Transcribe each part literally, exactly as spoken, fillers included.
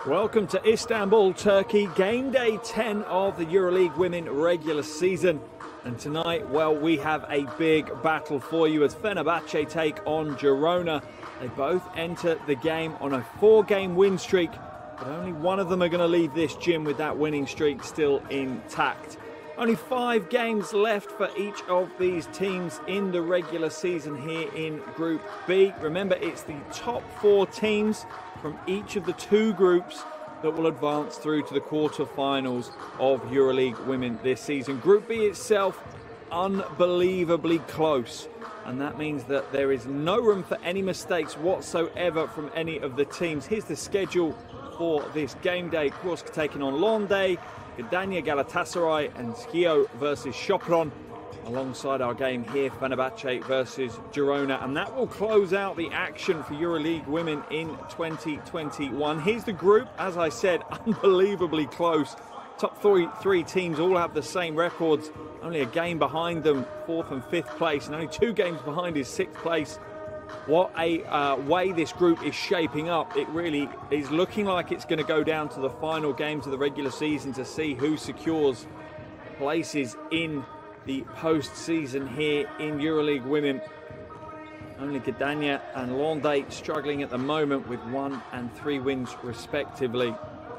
Welcome to Istanbul, Turkey, game day ten of the EuroLeague Women regular season. And tonight, well, we have a big battle for you as Fenerbahce take on Girona. They both enter the game on a four-game win streak, but only one of them are going to leave this gym with that winning streak still intact. Only five games left for each of these teams in the regular season here in Group B. Remember, it's the top four teams from each of the two groups that will advance through to the quarterfinals of EuroLeague Women this season. Group B itself, unbelievably close. And that means that there is no room for any mistakes whatsoever from any of the teams. Here's the schedule for this game day. Kursk taking on Londe, Gdania Galatasaray and Schio versus Sopron. Alongside our game here, Fenerbahce versus Girona. And that will close out the action for EuroLeague Women in twenty twenty-one. Here's the group, as I said, unbelievably close. Top three, three teams all have the same records. Only a game behind them, fourth and fifth place, and only two games behind is sixth place. What a uh, way this group is shaping up. It really is looking like it's going to go down to the final games of the regular season to see who secures places in the post-season here in EuroLeague Women. Only Gdania and Londe struggling at the moment with one and three wins respectively.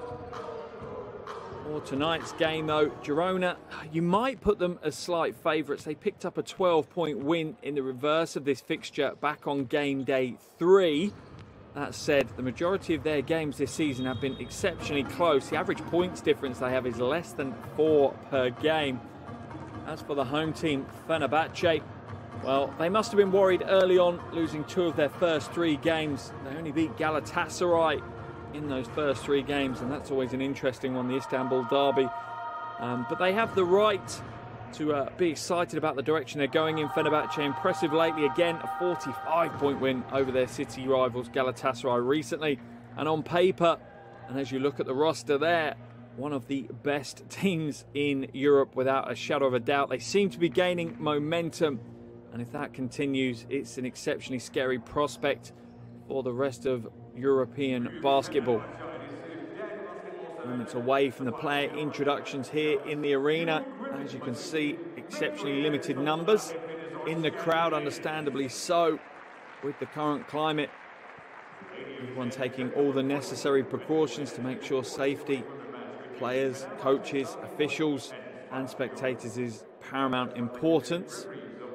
For tonight's game though, Girona, you might put them as slight favourites. They picked up a twelve point win in the reverse of this fixture back on game day three. That said, the majority of their games this season have been exceptionally close. The average points difference they have is less than four per game. As for the home team, Fenerbahce, well, they must have been worried early on, losing two of their first three games. They only beat Galatasaray in those first three games, and that's always an interesting one, the Istanbul derby. Um, but they have the right to uh, be excited about the direction they're going in. Fenerbahce impressive lately, again, a forty-five point win over their city rivals Galatasaray recently. And on paper, and as you look at the roster there, one of the best teams in Europe without a shadow of a doubt. They seem to be gaining momentum, and if that continues, it's an exceptionally scary prospect for the rest of European basketball. Moments away from the player introductions here in the arena. As you can see, exceptionally limited numbers in the crowd, understandably so, with the current climate. Everyone taking all the necessary precautions to make sure safety, players, coaches, officials and spectators is paramount importance.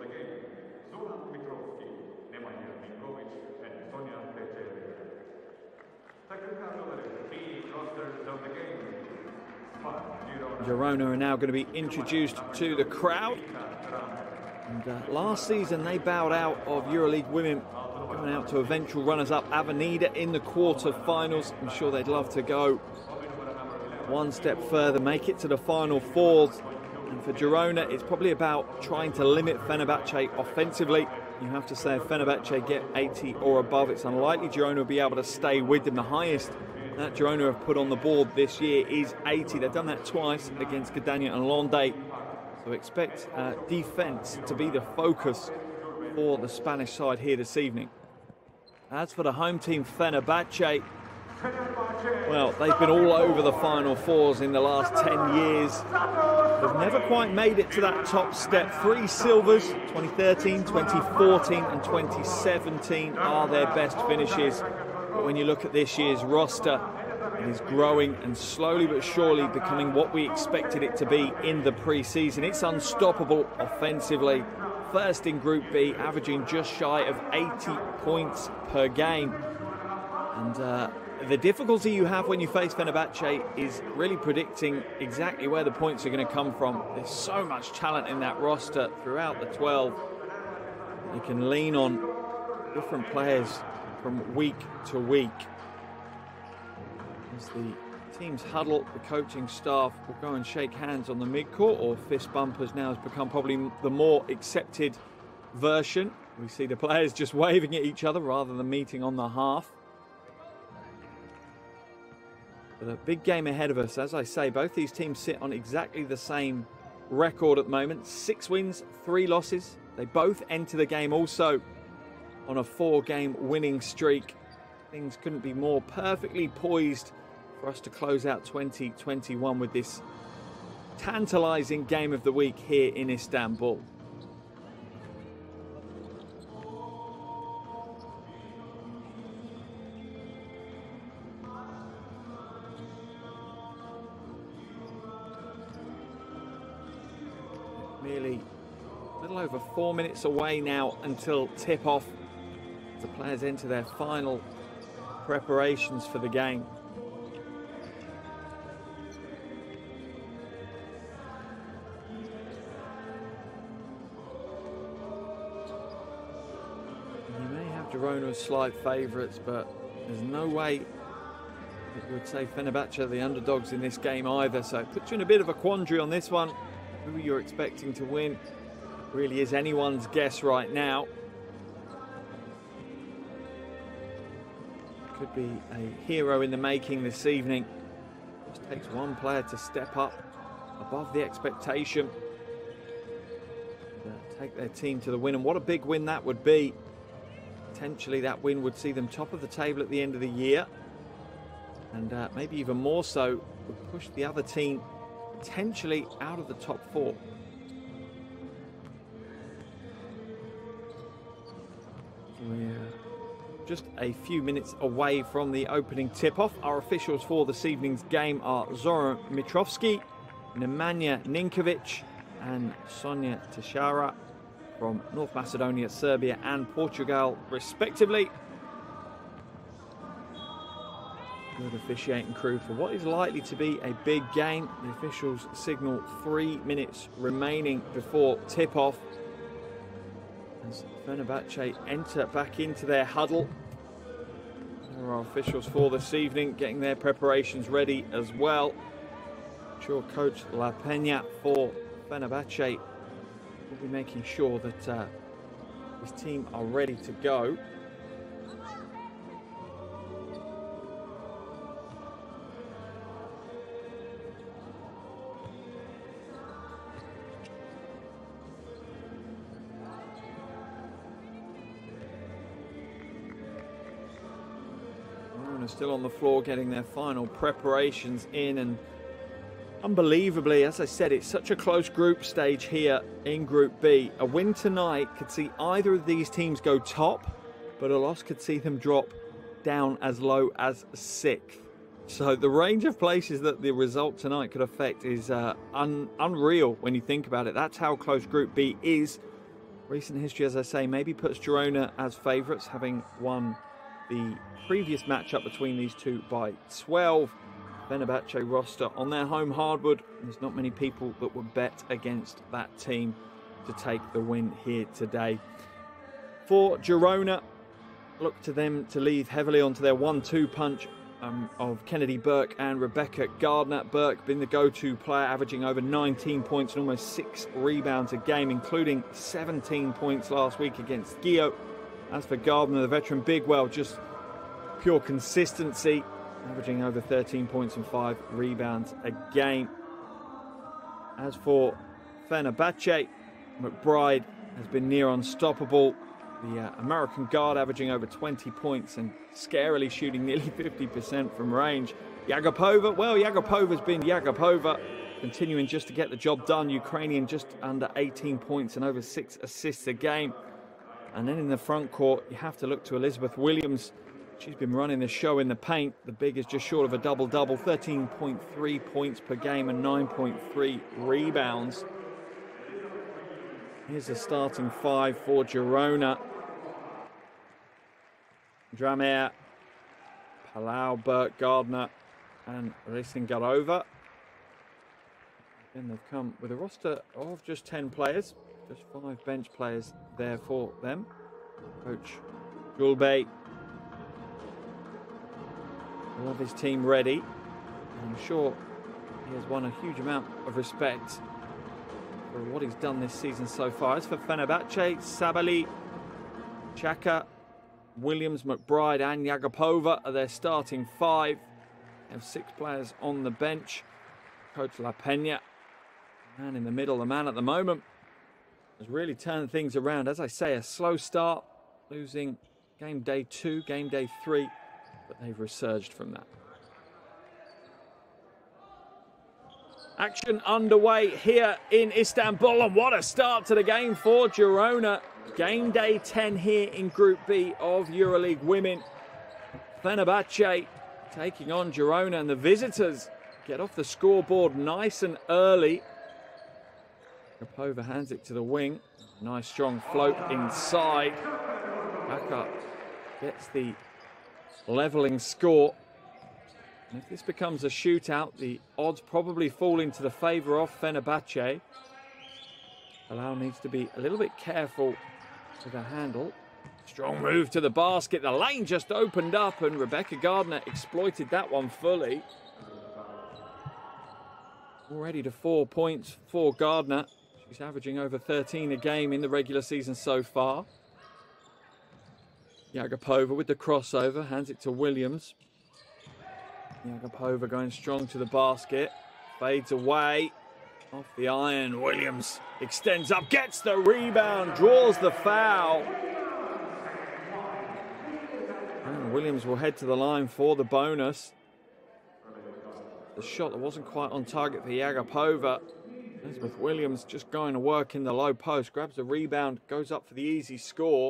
Girona are now going to be introduced to the crowd. And uh, last season they bowed out of EuroLeague Women, going out to eventual runners-up Avenida in the quarter-finals. I'm sure they'd love to go one step further, make it to the final fours. And for Girona, it's probably about trying to limit Fenerbahce offensively. You have to say if Fenerbahce get eighty or above, it's unlikely Girona will be able to stay with them. The highest that Girona have put on the board this year is eighty. They've done that twice against Gdania and Londe. So expect uh, defence to be the focus for the Spanish side here this evening. As for the home team, Fenerbahce, well, they've been all over the Final Fours in the last ten years. They've never quite made it to that top step. Three silvers, twenty thirteen, twenty fourteen and twenty seventeen are their best finishes. But when you look at this year's roster, it is growing and slowly but surely becoming what we expected it to be in the pre-season. It's unstoppable offensively. First in Group B, averaging just shy of eighty points per game. And uh, the difficulty you have when you face Fenerbahce is really predicting exactly where the points are going to come from. There's so much talent in that roster throughout the twelve. You can lean on different players from week to week. As the teams huddle, the coaching staff will go and shake hands on the mid-court, or fist bumpers now has become probably the more accepted version. We see the players just waving at each other rather than meeting on the half. But a big game ahead of us. As I say, both these teams sit on exactly the same record at the moment. Six wins, three losses. They both enter the game also on a four-game winning streak. Things couldn't be more perfectly poised for us to close out twenty twenty-one with this tantalising game of the week here in Istanbul. Merely a little over four minutes away now until tip-off. The players enter their final preparations for the game. You may have Girona as slight favourites, but there's no way that you would say Fenerbahce are the underdogs in this game either. So it puts you in a bit of a quandary on this one. Who you're expecting to win really is anyone's guess right now. Could be a hero in the making this evening. Just takes one player to step up above the expectation, uh, take their team to the win, and what a big win that would be. Potentially that win would see them top of the table at the end of the year, and uh, maybe even more so, would push the other team potentially out of the top four. We're just a few minutes away from the opening tip-off. Our officials for this evening's game are Zoran Mitrovski, Nemanja Ninkovic and Sonja Teixeira from North Macedonia, Serbia and Portugal, respectively. Good officiating crew for what is likely to be a big game. The officials signal three minutes remaining before tip-off as Fenerbahce enter back into their huddle. There are our officials for this evening getting their preparations ready as well. I'm sure Coach La Peña for Fenerbahce will be making sure that uh, his team are ready to go. Still on the floor getting their final preparations in, and unbelievably, as I said, it's such a close group stage here in Group B. A win tonight could see either of these teams go top, but a loss could see them drop down as low as sixth. So the range of places that the result tonight could affect is uh, un unreal when you think about it. That's how close Group B is. Recent history, as I say, maybe puts Girona as favourites, having won the previous matchup between these two by twelve. Fenerbahce roster on their home hardwood. There's not many people that would bet against that team to take the win here today. For Girona, look to them to leave heavily onto their one two punch um, of Kennedy Burke and Rebecca Gardner. Burke been the go-to player, averaging over nineteen points and almost six rebounds a game, including seventeen points last week against Gio. As for Gardner, the veteran, Bigwell, just pure consistency, averaging over thirteen points and five rebounds a game. As for Fenerbahce, McBride has been near unstoppable. The uh, American guard averaging over twenty points and scarily shooting nearly fifty percent from range. Yagapova, well, Yagapova's been Yagapova, continuing just to get the job done. Ukrainian just under eighteen points and over six assists a game. And then in the front court, you have to look to Elizabeth Williams. She's been running the show in the paint. The big is just short of a double-double, thirteen point three points per game and nine point three rebounds. Here's a starting five for Girona. Dramer, Palau, Burke, Gardner and Rysingarova. Then they've come with a roster of just ten players. Just five bench players there for them. Coach Gulbey will have his team ready. I'm sure he has won a huge amount of respect for what he's done this season so far. As for Fenerbahce, Sabali, Chaka, Williams, McBride and Yagapova are their starting five. They have six players on the bench. Coach La Peña, man in the middle, the man at the moment, has really turned things around. As I say, a slow start, losing game day two, game day three, but they've resurged from that. Action underway here in Istanbul, and what a start to the game for Girona. Game day ten here in Group B of EuroLeague Women. Fenerbahce taking on Girona, and the visitors get off the scoreboard nice and early. Agapova hands it to the wing. Nice strong float inside. Back up. Gets the levelling score. And if this becomes a shootout, the odds probably fall into the favour of Fenerbahce. Palau needs to be a little bit careful with the handle. Strong move to the basket. The lane just opened up and Rebecca Gardner exploited that one fully. Already to four points for Gardner. She's averaging over thirteen a game in the regular season so far. Agapova with the crossover, hands it to Williams. Agapova going strong to the basket. Fades away. Off the iron. Williams extends up, gets the rebound, draws the foul. And Williams will head to the line for the bonus. The shot that wasn't quite on target for Agapova. Elizabeth Williams just going to work in the low post. Grabs the rebound, goes up for the easy score.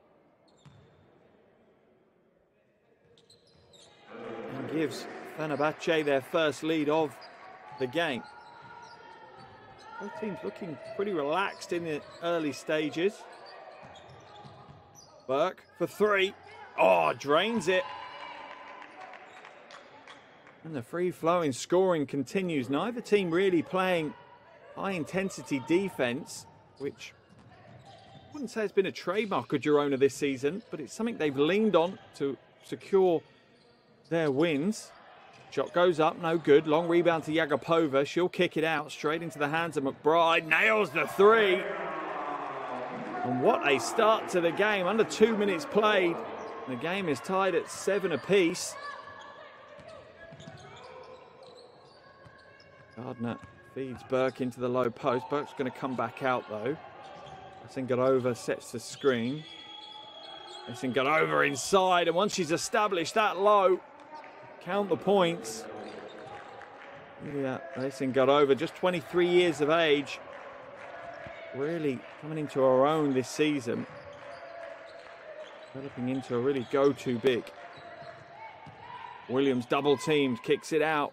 And gives Fenerbahce their first lead of the game. Both teams looking pretty relaxed in the early stages. Burke for three. Oh, drains it. And the free-flowing scoring continues. Neither team really playing high-intensity defense, which I wouldn't say it's been a trademark of Girona this season, but it's something they've leaned on to secure their wins. Shot goes up, no good. Long rebound to Agapova. She'll kick it out straight into the hands of McBride. Nails the three. And what a start to the game. Under two minutes played. The game is tied at seven apiece. Gardner feeds Burke into the low post. Burke's going to come back out though. Singarova sets the screen. Singarova inside, and once she's established that low, count the points. Yeah, Singarova, just twenty-three years of age, really coming into her own this season, developing into a really go-to big. Williams double teamed, kicks it out.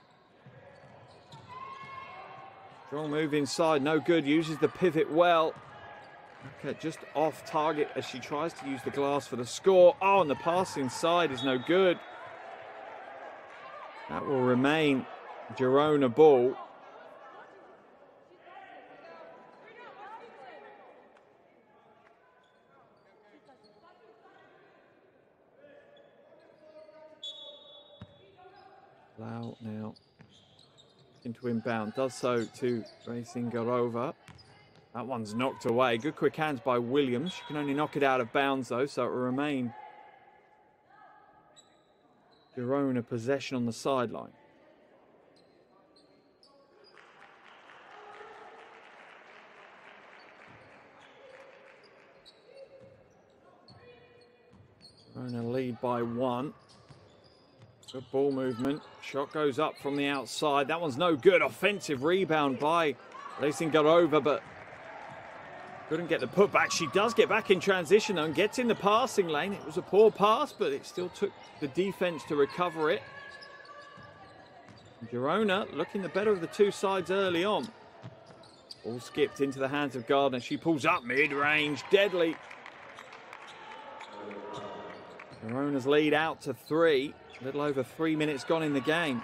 Strong move inside, no good, uses the pivot well. Okay, just off target as she tries to use the glass for the score. Oh, and the pass inside is no good. That will remain Girona ball. Lau now into inbound, does so to Singarova. That one's knocked away. Good quick hands by Williams. She can only knock it out of bounds though, so it will remain Girona possession on the sideline. Girona lead by one. Good ball movement. Shot goes up from the outside. That one's no good. Offensive rebound by Singarova, but couldn't get the putback. She does get back in transition though and gets in the passing lane. It was a poor pass, but it still took the defense to recover it. Girona looking the better of the two sides early on. All skipped into the hands of Gardner. She pulls up mid-range, deadly. Girona's lead out to three. A little over three minutes gone in the game.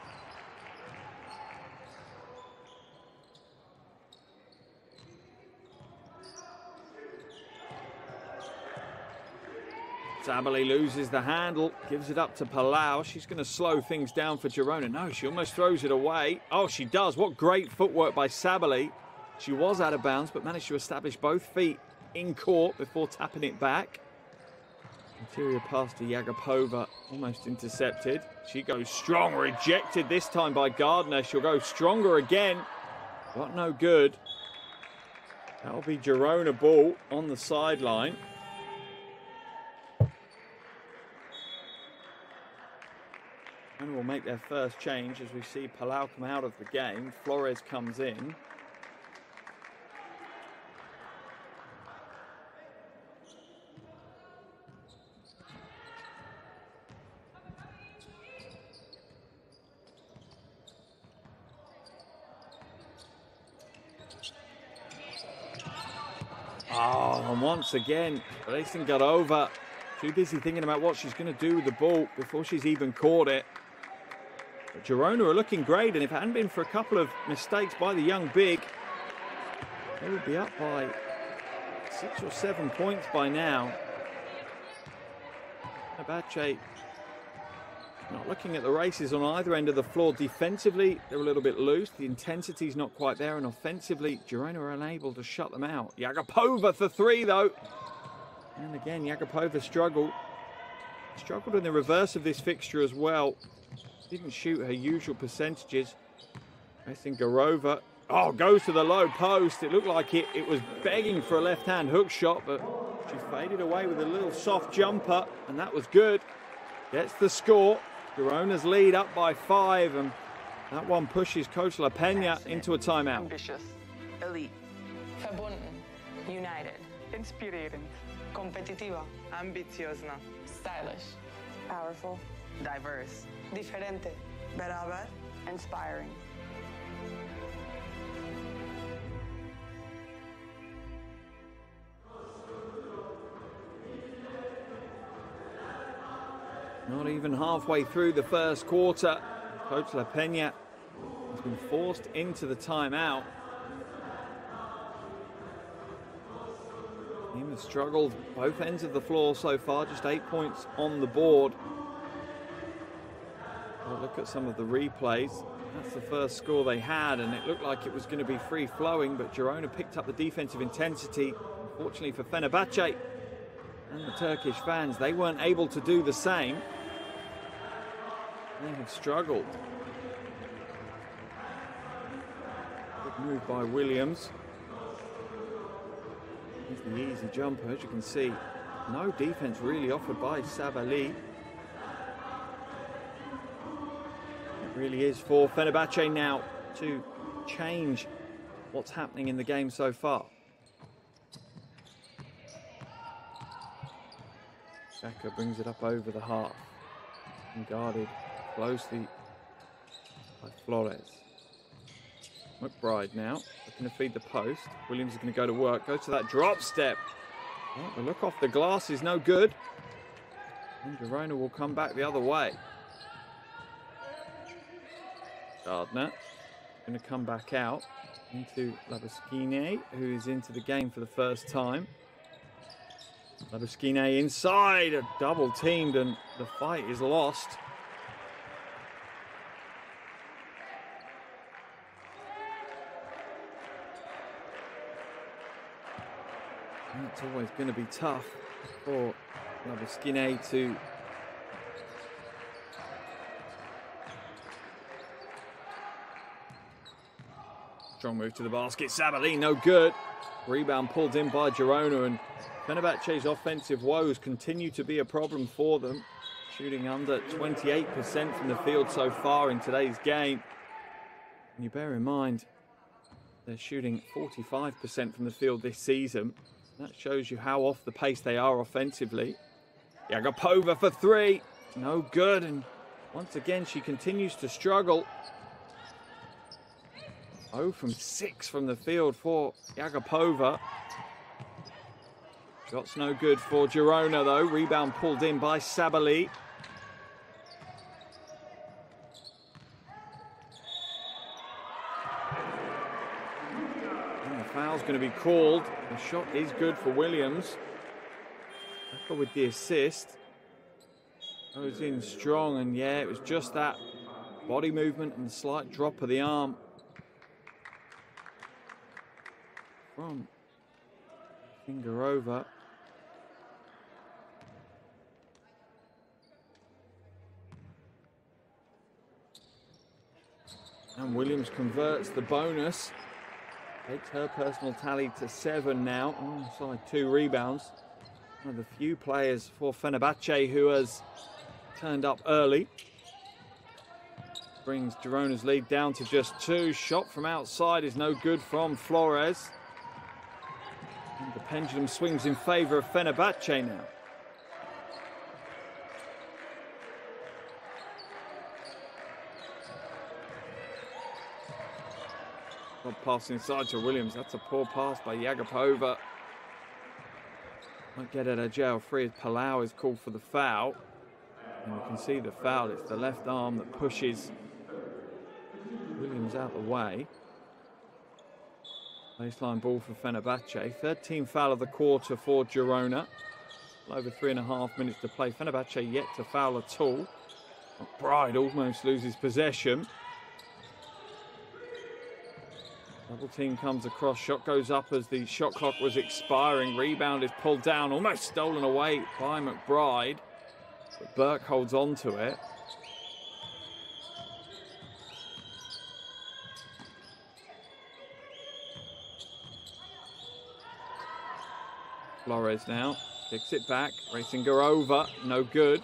Sabali loses the handle, gives it up to Palau. She's going to slow things down for Girona. No, she almost throws it away. Oh, she does. What great footwork by Sabali. She was out of bounds, but managed to establish both feet in court before tapping it back. Interior pass to Agapova, almost intercepted. She goes strong, rejected this time by Gardner. She'll go stronger again, but no good. That'll be Girona ball on the sideline. And will make their first change as we see Palau come out of the game. Flores comes in. Oh, and once again, Racing got over. Too busy thinking about what she's going to do with the ball before she's even caught it. But Girona are looking great, and if it hadn't been for a couple of mistakes by the young big, they would be up by six or seven points by now. Fenerbahce not looking at the races on either end of the floor. Defensively, they're a little bit loose. The intensity's not quite there, and offensively, Girona are unable to shut them out. Yagapova for three, though. And again, Yagapova struggled. Struggled in the reverse of this fixture as well. Didn't shoot her usual percentages. Garova, oh, goes to the low post. It looked like it, it was begging for a left-hand hook shot, but she faded away with a little soft jumper, and that was good. Gets the score. Girona's lead up by five, and that one pushes Coach La Peña into a timeout. Ambitious, elite, verbunden, united, inspirerend, competitiva, ambiciozna, stylish, powerful, diverse, diferente, beraber, inspiring. Not even halfway through the first quarter, Coach La Peña has been forced into the timeout. Team has struggled both ends of the floor so far, just eight points on the board. We'll look at some of the replays. That's the first score they had, and it looked like it was going to be free-flowing, but Girona picked up the defensive intensity. Unfortunately for Fenerbahce and the Turkish fans, they weren't able to do the same. They have struggled. Good move by Williams. Here's the easy jumper, as you can see. No defense really offered by Sabali. It really is for Fenerbahce now to change what's happening in the game so far. Xhaka brings it up over the half and guarded closely by Flores. McBride now looking to feed the post. Williams is going to go to work, goes to that drop step. Well, the look off the glass is no good. And Girona will come back the other way. Gardner going to come back out into Labuskine, who is into the game for the first time. Labuskine inside, a double teamed, and the fight is lost. And it's always going to be tough for Labuskine to strong move to the basket. Sabali, no good. Rebound pulled in by Girona, and Fenerbahce's offensive woes continue to be a problem for them, shooting under twenty-eight percent from the field so far in today's game. And you bear in mind, they're shooting forty-five percent from the field this season. That shows you how off the pace they are offensively. Yagapova for three, no good, and once again she continues to struggle. zero from six from the field for Yagapova. Shots no good for Girona though. Rebound pulled in by Sabali. And the foul's going to be called. The shot is good for Williams. Becker with the assist. Goes in strong, and yeah, it was just that body movement and slight drop of the arm from Fingerova. And Williams converts the bonus. Takes her personal tally to seven now. Alongside two rebounds. One of the few players for Fenerbahce who has turned up early. brings Girona's lead down to just two. Shot from outside is no good from Flores. And the pendulum swings in favour of Fenerbahce now. Not pass inside to Williams. That's a poor pass by Yagapova. Might get out of jail free as Palau is called for the foul. And you can see the foul. It's the left arm that pushes Williams out the way. Baseline ball for Fenerbahce. Third team foul of the quarter for Girona. Over three and a half minutes to play. Fenerbahce yet to foul at all. McBride almost loses possession. Double team comes across. Shot goes up as the shot clock was expiring. Rebound is pulled down. Almost stolen away by McBride. But Burke holds on to it. Flores now kicks it back. Racing Garova, no good.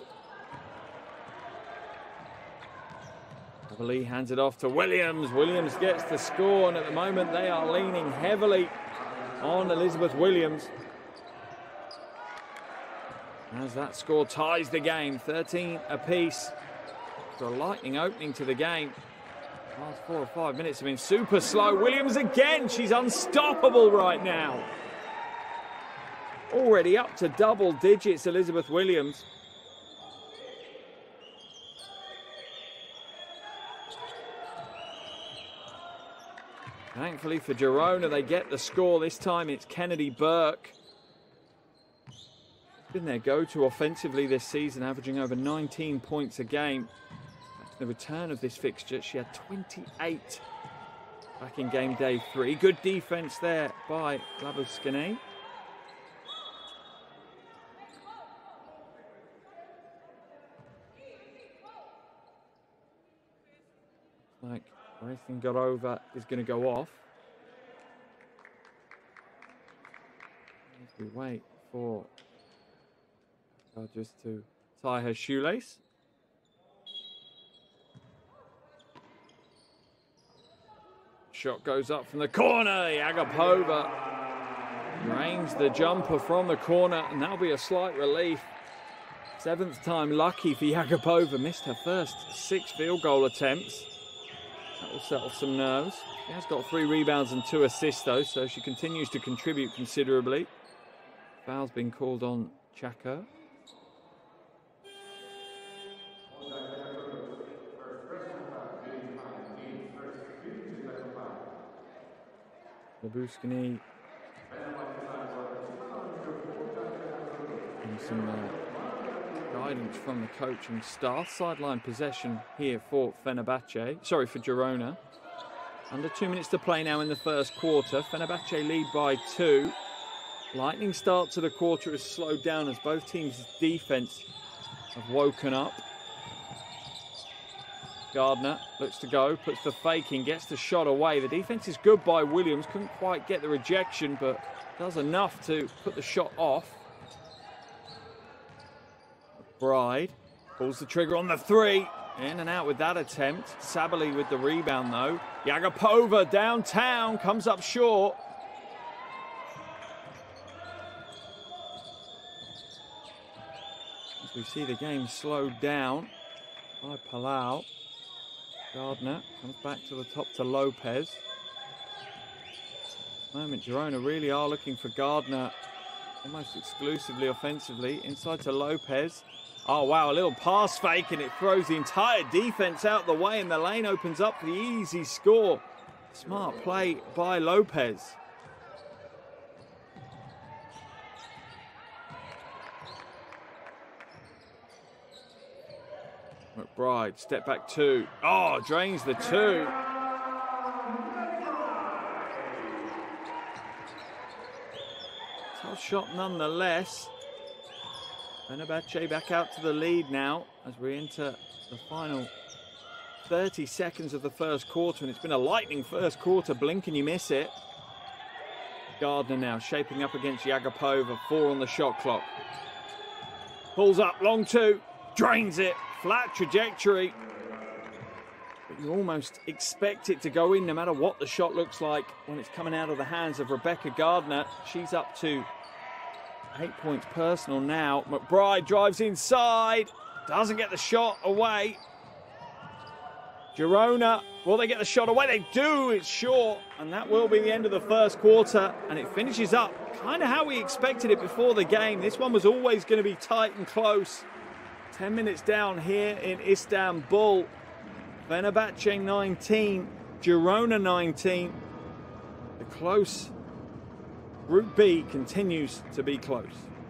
Lee hands it off to Williams. Williams gets the score, and at the moment they are leaning heavily on Elizabeth Williams. As that score ties the game, thirteen apiece. For a lightning opening to the game. Last four or five minutes have been super slow. Williams again, she's unstoppable right now. Already up to double digits, Elizabeth Williams. Thankfully for Girona, they get the score. This time it's Kennedy Burke. Been their go-to offensively this season, averaging over nineteen points a game. After the return of this fixture, she had twenty-eight back in game day three. Good defense there by Labuskine. Like Racing Garova is going to go off. As we wait for just to tie her shoelace. Shot goes up from the corner. Yagapova drains the jumper from the corner, and that'll be a slight relief. Seventh time lucky for Yagapova. Missed her first six field goal attempts. That will settle some nerves. She has got three rebounds and two assists though, so she continues to contribute considerably. Foul's been called on Chaka. Labuskine and some uh, guidance from the coaching staff. Sideline possession here for Fenerbahce, sorry, for Girona. Under two minutes to play now in the first quarter. Fenerbahce lead by two. Lightning start to the quarter has slowed down as both teams' defense have woken up. Gardner looks to go, puts the fake in, gets the shot away. The defense is good by Williams. Couldn't quite get the rejection, but does enough to put the shot off. McBride pulls the trigger on the three. In and out with that attempt. Sabali with the rebound, though. Yagapova downtown, comes up short. As we see the game slowed down by Palau. Gardner comes back to the top to Lopez. At the moment, Girona really are looking for Gardner almost exclusively offensively. Inside to Lopez. Oh, wow, a little pass fake, and it throws the entire defense out the way, and the lane opens up for the easy score. Smart play by Lopez. McBride, step back two. Oh, drains the two. Tough shot nonetheless. Fenerbahce back out to the lead now as we enter the final thirty seconds of the first quarter, and it's been a lightning first quarter. Blink and you miss it. Gardner now shaping up against Yagapova. Four on the shot clock. Pulls up, long two, drains it. Flat trajectory. But you almost expect it to go in no matter what the shot looks like when it's coming out of the hands of Rebecca Gardner. She's up to eight points personal now. McBride drives inside, doesn't get the shot away. Girona, will they get the shot away? They do, it's short. And that will be the end of the first quarter. And it finishes up kind of how we expected it before the game. This one was always going to be tight and close. ten minutes down here in Istanbul. Fenerbahce nineteen, Girona nineteen. The close Group B continues to be close.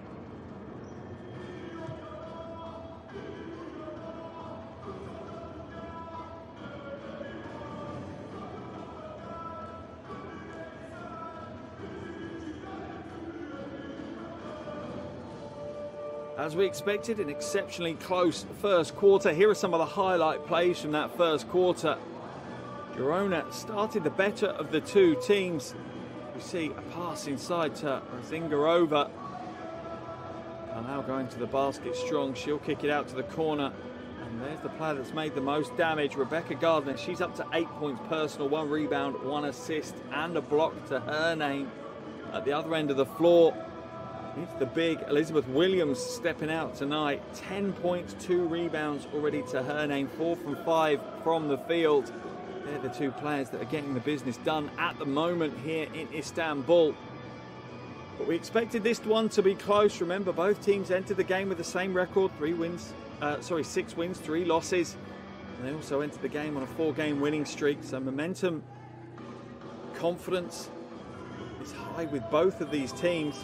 As we expected, an exceptionally close first quarter. Here are some of the highlight plays from that first quarter. Girona started the better of the two teams. We see a pass inside to Razingarova. Palau going to the basket strong. She'll kick it out to the corner. And there's the player that's made the most damage, Rebecca Gardner. She's up to eight points personal, one rebound, one assist, and a block to her name. At the other end of the floor, it's the big Elizabeth Williams stepping out tonight. ten points, two rebounds already to her name. Four from five from the field. They're the two players that are getting the business done at the moment here in Istanbul. But we expected this one to be close. Remember, both teams entered the game with the same record. Three wins, uh, sorry, six wins, three losses. And they also entered the game on a four-game winning streak. So momentum, confidence is high with both of these teams.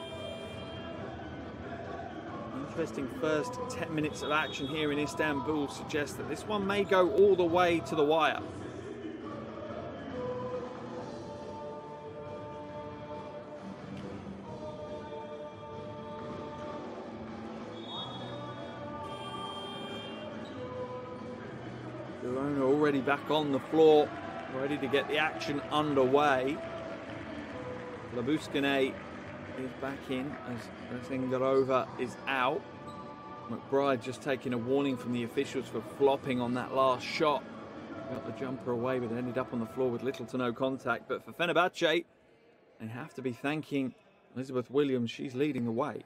Interesting first ten minutes of action here in Istanbul suggests that this one may go all the way to the wire. Girona already back on the floor, ready to get the action underway. Labuskine is back in as Razingarova is out. McBride just taking a warning from the officials for flopping on that last shot. Got the jumper away, but ended up on the floor with little to no contact. But for Fenerbahce, they have to be thanking Elizabeth Williams. She's leading the way.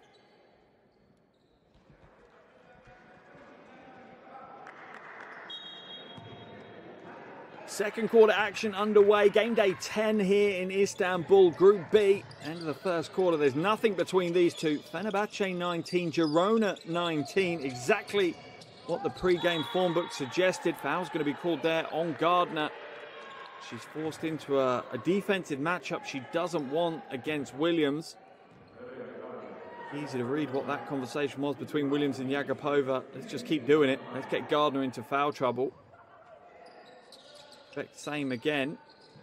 Second quarter action underway. Game day ten here in Istanbul, Group B. End of the first quarter. There's nothing between these two. Fenerbahce nineteen, Girona nineteen. Exactly what the pre-game form book suggested. Foul's going to be called there on Gardner. She's forced into a, a defensive matchup she doesn't want against Williams. Easy to read what that conversation was between Williams and Yagapova. Let's just keep doing it. Let's get Gardner into foul trouble. Expect the same again.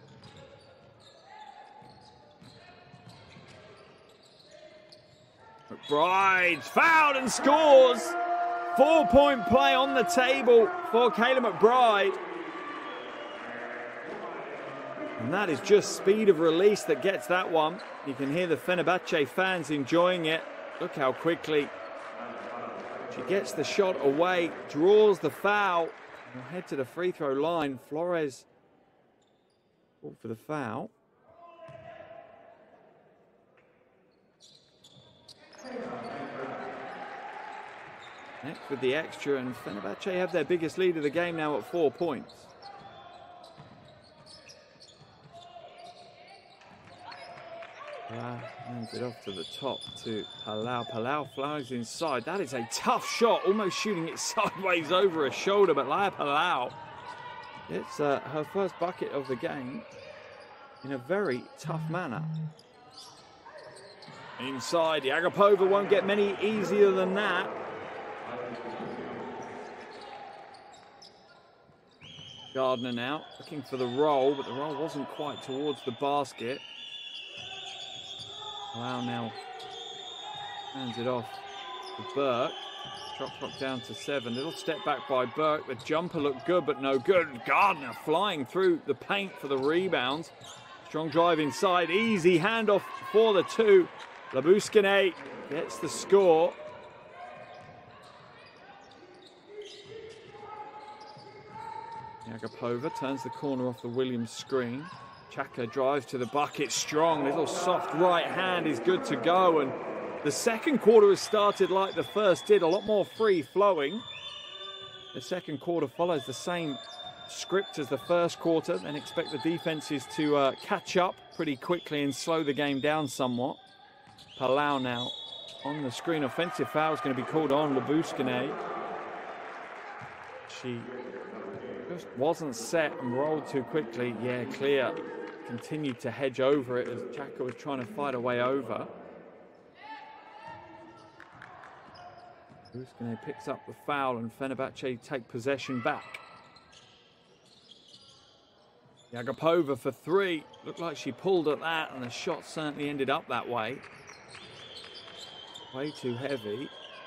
McBride fouled and scores. Four-point play on the table for Kayla McBride. And that is just speed of release that gets that one. You can hear the Fenerbahce fans enjoying it. Look how quickly she gets the shot away, draws the foul. We'll head to the free throw line. Flores called for the foul. Next with the extra, and Fenerbahce have their biggest lead of the game now at four points. Palau hands it off to the top to Palau. Palau flies inside. That is a tough shot, almost shooting it sideways over her shoulder, but Laia Palau gets uh, her first bucket of the game in a very tough manner. Inside, Yagapova won't get many easier than that. Gardner now looking for the roll, but the roll wasn't quite towards the basket. Palau now hands it off to Burke. Shot clock down to seven. Little step back by Burke. The jumper looked good, but no good. Gardner flying through the paint for the rebounds. Strong drive inside. Easy handoff for the two. Labuskine gets the score. Agapova turns the corner off the Williams screen. Chaka drives to the bucket strong. Little soft right hand is good to go. And the second quarter has started like the first did, a lot more free flowing. The second quarter follows the same script as the first quarter, then expect the defenses to uh, catch up pretty quickly and slow the game down somewhat. Palau now on the screen. Offensive foul is going to be called on Lyubushkinai. She just wasn't set and rolled too quickly. Yeah, clear. Continued to hedge over it as Chaka was trying to fight her way over. Lyubushkinai picks up the foul and Fenerbahce take possession back. Agapova for three. Looked like she pulled at that and the shot certainly ended up that way. Way too heavy.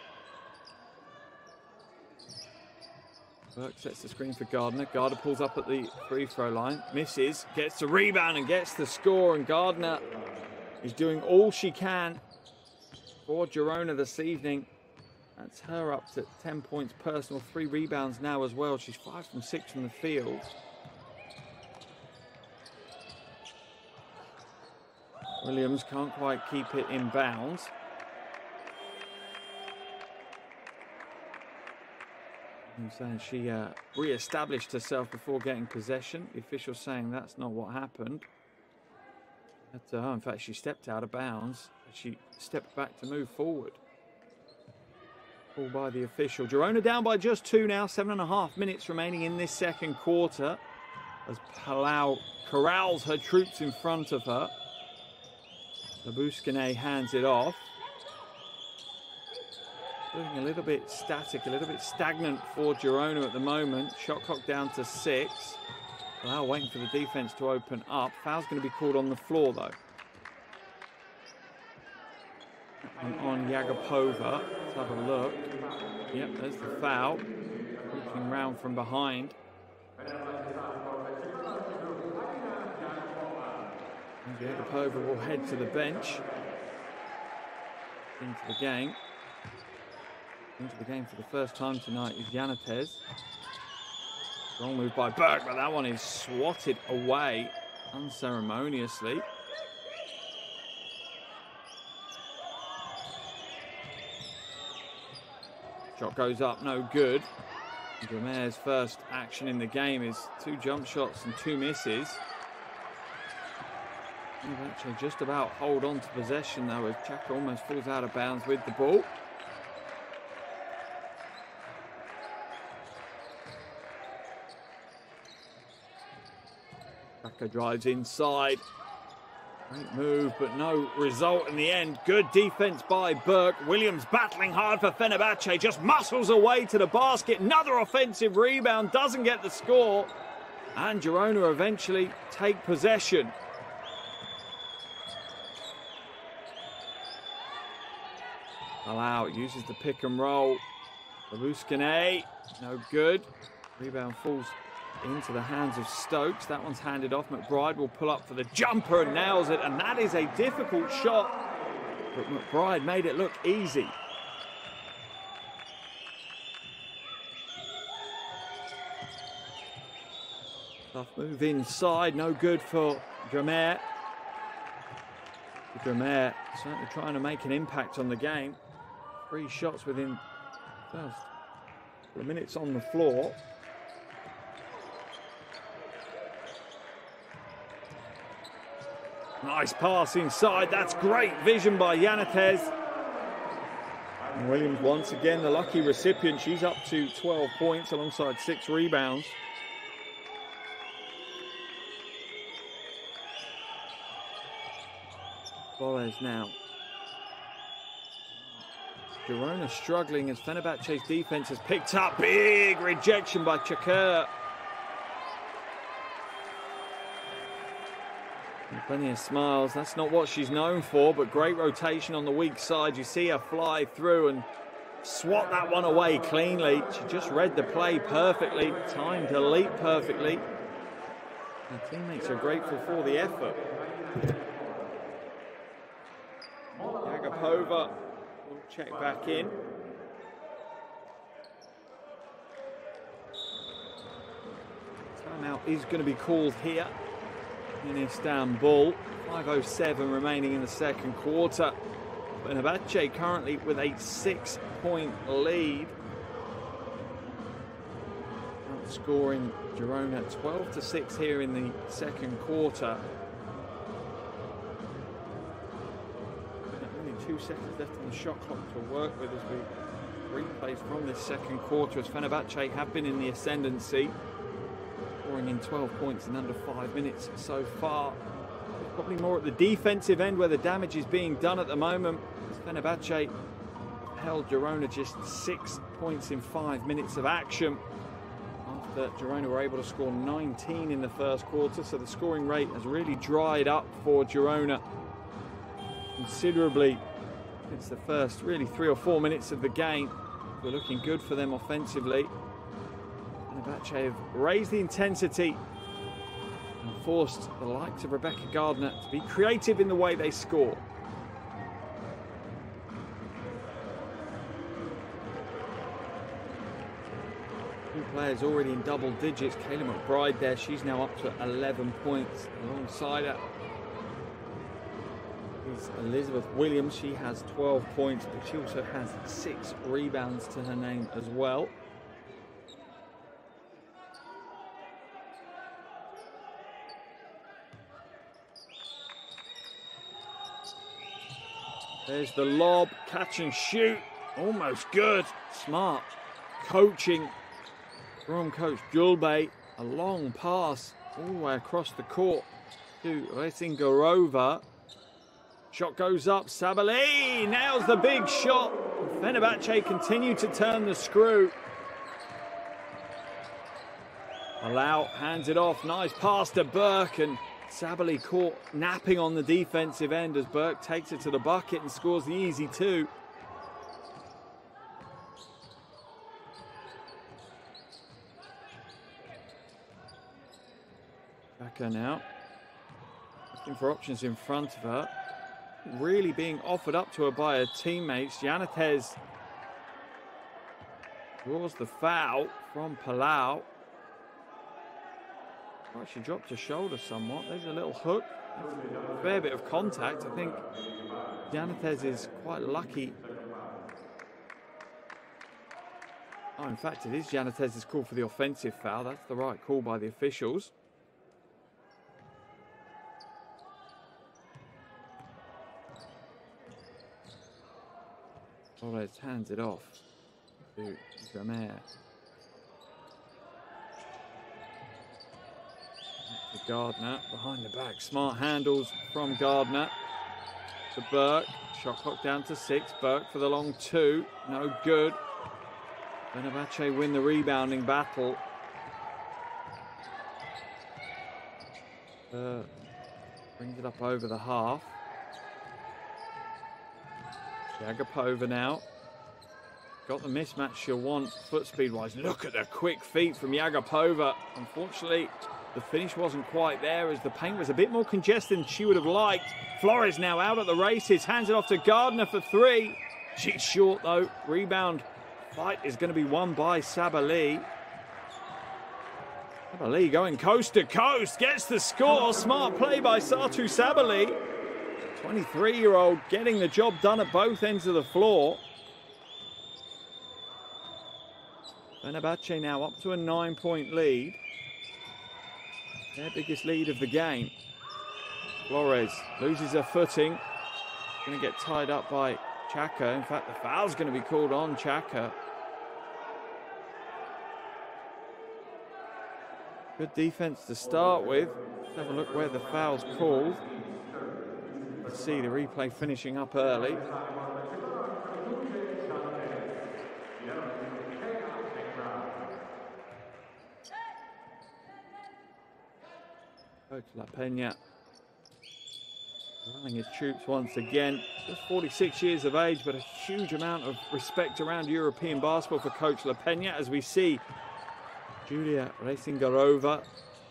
Burke sets the screen for Gardner. Gardner pulls up at the free throw line. Misses, gets the rebound and gets the score. And Gardner is doing all she can for Girona this evening. That's her up to ten points personal. Three rebounds now as well. She's five from six from the field. Williams can't quite keep it in bounds. I'm saying she uh, re-established herself before getting possession. The official saying that's not what happened. But, uh, in fact, she stepped out of bounds. She stepped back to move forward. Call by the official. Girona down by just two now. Seven and a half minutes remaining in this second quarter as Palau corrals her troops in front of her. Lyubushkinai hands it off. Looking a little bit static, a little bit stagnant for Girona at the moment. Shot clock down to six. Palau waiting for the defense to open up. Foul's going to be called on the floor though. And on Agapova. Let's have a look. Yep, there's the foul. Reaching round from behind. Agapova will head to the bench. Into the game. Into the game for the first time tonight is Yanatez. Wrong move by Burke, but that one is swatted away unceremoniously. Shot goes up, no good. Dramer's first action in the game is two jump shots and two misses. Fenerbahce just about hold on to possession though as Chaka almost falls out of bounds with the ball. Chaka drives inside. Great move, but no result in the end. Good defense by Burke. Williams battling hard for Fenerbahce. Just muscles away to the basket. Another offensive rebound. Doesn't get the score. And Girona eventually take possession. Palau uses the pick and roll. Lyubushkinai, no good. Rebound falls into the hands of Stokes. That one's handed off. McBride will pull up for the jumper and nails it. And that is a difficult shot. But McBride made it look easy. Tough move inside. No good for Dramer. Dramer certainly trying to make an impact on the game. Three shots within the first couple of minutes on the floor. Nice pass inside. That's great vision by Yanatez. And Williams once again the lucky recipient. She's up to twelve points alongside six rebounds. Flores now. Girona struggling as Fenerbahce's defense has picked up. Big rejection by Chaka. Plenty of smiles. That's not what she's known for, but great rotation on the weak side. You see her fly through and swat that one away cleanly. She just read the play perfectly, timed her leap perfectly. Her teammates are grateful for the effort. Agapova will check back in. Timeout is going to be called here in Istanbul. five oh seven remaining in the second quarter. Fenerbahce currently with a six-point lead. Outscoring Girona twelve to six here in the second quarter. Only two seconds left on the shot clock to work with as we replays from this second quarter, as Fenerbahce have been in the ascendancy, scoring in twelve points in under five minutes so far. Probably more at the defensive end where the damage is being done at the moment. Fenerbahce held Girona just six points in five minutes of action after Girona were able to score nineteen in the first quarter, so the scoring rate has really dried up for Girona considerably since the first really three or four minutes of the game. We're looking good for them offensively. Fenerbahce have raised the intensity and forced the likes of Rebecca Gardner to be creative in the way they score. Two players already in double digits. Kayla McBride there, she's now up to eleven points. Alongside her is Elizabeth Williams. She has twelve points, but she also has six rebounds to her name as well. There's the lob, catch and shoot, almost good. Smart coaching from Coach Julbey. A long pass all the way across the court to Resingarova. Shot goes up, Sabali nails the big shot. Fenerbahce continue to turn the screw. Palau hands it off, nice pass to Burke, and Sabali caught napping on the defensive end as Burke takes it to the bucket and scores the easy two. Chaka now looking for options in front of her. Really being offered up to her by her teammates. Giannates draws the foul from Palau. Well, she dropped her shoulder somewhat. There's a little hook. A fair bit of contact. I think Giannates is quite lucky. Oh, in fact, it is Giannates' call for the offensive foul. That's the right call by the officials. Flores hands it off to Zamer. To Gardner behind the back. Smart handles from Gardner to Burke. Shot clock down to six. Burke for the long two. No good. Fenerbahce win the rebounding battle. Uh, brings it up over the half. Jagapova now. Got the mismatch she'll want foot speed wise. Look at the quick feet from Jagapova. Unfortunately, the finish wasn't quite there as the paint was a bit more congested than she would have liked. Flores now out at the races. Hands it off to Gardner for three. She's short though. Rebound fight is going to be won by Sabali. Sabali going coast to coast. Gets the score. Smart play by Satu Sabali. twenty-three-year-old getting the job done at both ends of the floor. Fenerbahce now up to a nine-point lead. Their biggest lead of the game. Flores loses her footing. Going to get tied up by Chaka. In fact, the foul's going to be called on Chaka. Good defense to start with. Let's have a look where the foul's called. Let's see the replay finishing up early. Coach La Peña running his troops once again. Just forty-six years of age, but a huge amount of respect around European basketball for Coach La Peña, as we see Julia Resingarova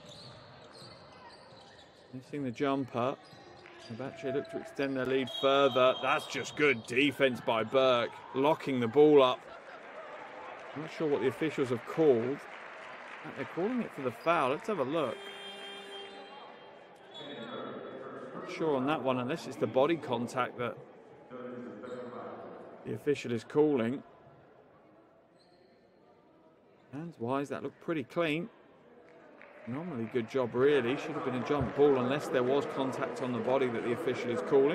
missing the jumper. Fenerbahce look to extend their lead further. That's just good defense by Burke, locking the ball up. I'm not sure what the officials have called. They're calling it for the foul. Let's have a look. Not sure on that one, unless it's the body contact that the official is calling. Hands-wise, that looked pretty clean. Normally good job, really. Should have been a jump ball unless there was contact on the body that the official is calling.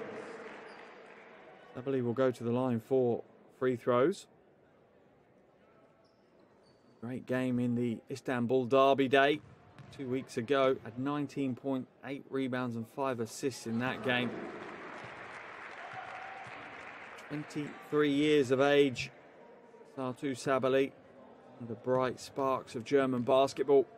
Sabally will go to the line for free throws. Great game in the Istanbul Derby Day two weeks ago. Had nineteen point eight rebounds and five assists in that game. twenty-three years of age. Sartu Sabally, the bright sparks of German basketball.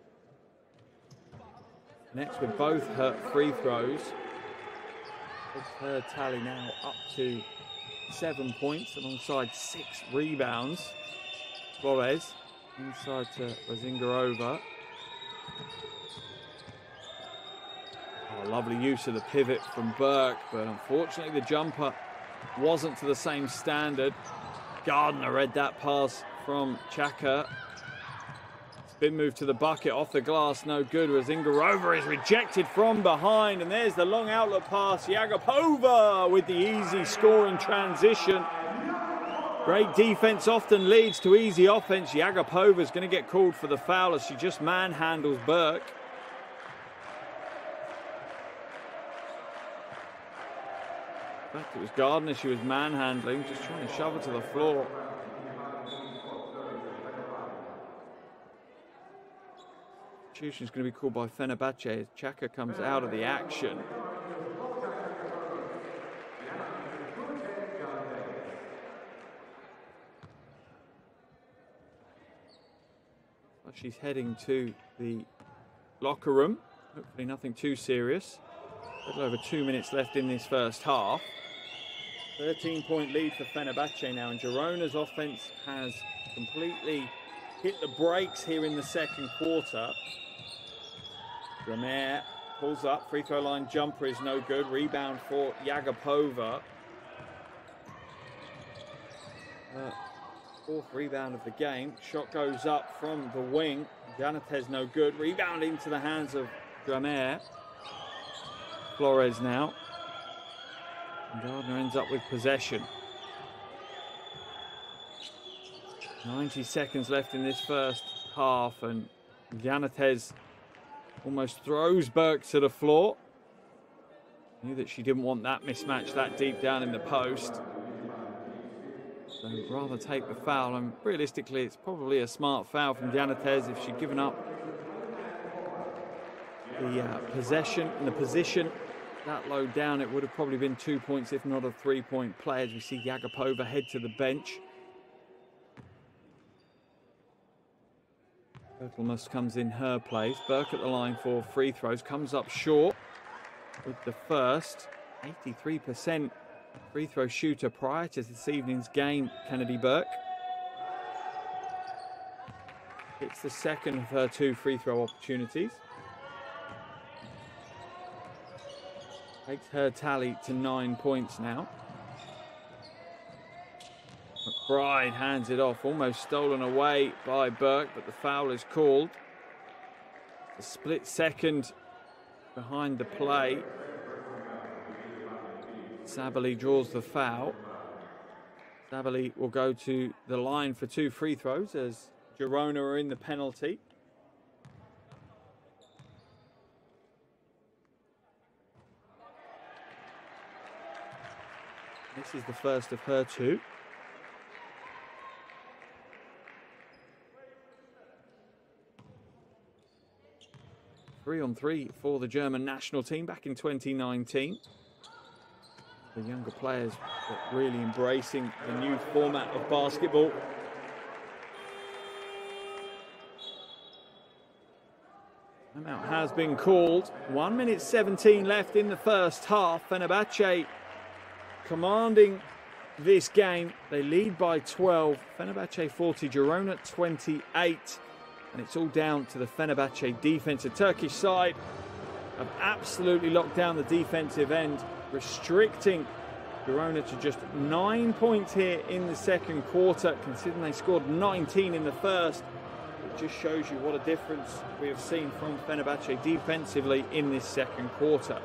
Next with both her free throws. Her tally now up to seven points alongside six rebounds. Flores inside to Razingarova. Oh, lovely use of the pivot from Burke, but unfortunately the jumper wasn't to the same standard. Gardner read that pass from Chaka. Spin move to the bucket, off the glass, no good. Razingarova is rejected from behind, and there's the long outlet pass. Yagapova with the easy scoring transition. Great defense often leads to easy offense. Yagapova is going to get called for the foul as she just manhandles Burke. In fact, it was Gardner she was manhandling, just trying to shove her to the floor. Substitution is going to be called by Fenerbahce as Chaka comes out of the action. She's heading to the locker room. Hopefully nothing too serious. A little over two minutes left in this first half. thirteen point lead for Fenerbahce now, and Girona's offense has completely hit the brakes here in the second quarter. Gramer pulls up, free throw line jumper is no good. Rebound for Yagapova. Uh, fourth rebound of the game. Shot goes up from the wing. Janatez no good. Rebound into the hands of Gramer. Flores now. And Gardner ends up with possession. ninety seconds left in this first half, and Janatez almost throws Burke to the floor. Knew that she didn't want that mismatch that deep down in the post. So rather take the foul, and realistically it's probably a smart foul from Janatez. If she'd given up the uh, possession and the position that low down, it would have probably been two points, if not a three-point play, as we see Yagapova head to the bench. Berkelmus comes in her place. Burke at the line for free throws, comes up short with the first. eighty-three percent free throw shooter prior to this evening's game, Kennedy Burke. It's the second of her two free throw opportunities. Takes her tally to nine points now. McBride hands it off, almost stolen away by Burke, but the foul is called. A split second behind the play. Sabally draws the foul. Sabally will go to the line for two free throws as Girona are in the penalty. This is the first of her two. Three on three for the German national team back in twenty nineteen. The younger players really embracing the new format of basketball. Timeout has been called. one minute seventeen left in the first half. Fenerbahce commanding this game. They lead by twelve. Fenerbahce forty, Girona twenty-eight. And it's all down to the Fenerbahce defense. The Turkish side have absolutely locked down the defensive end, restricting Girona to just nine points here in the second quarter, considering they scored nineteen in the first. just shows you what a difference we have seen from Fenerbahce defensively in this second quarter.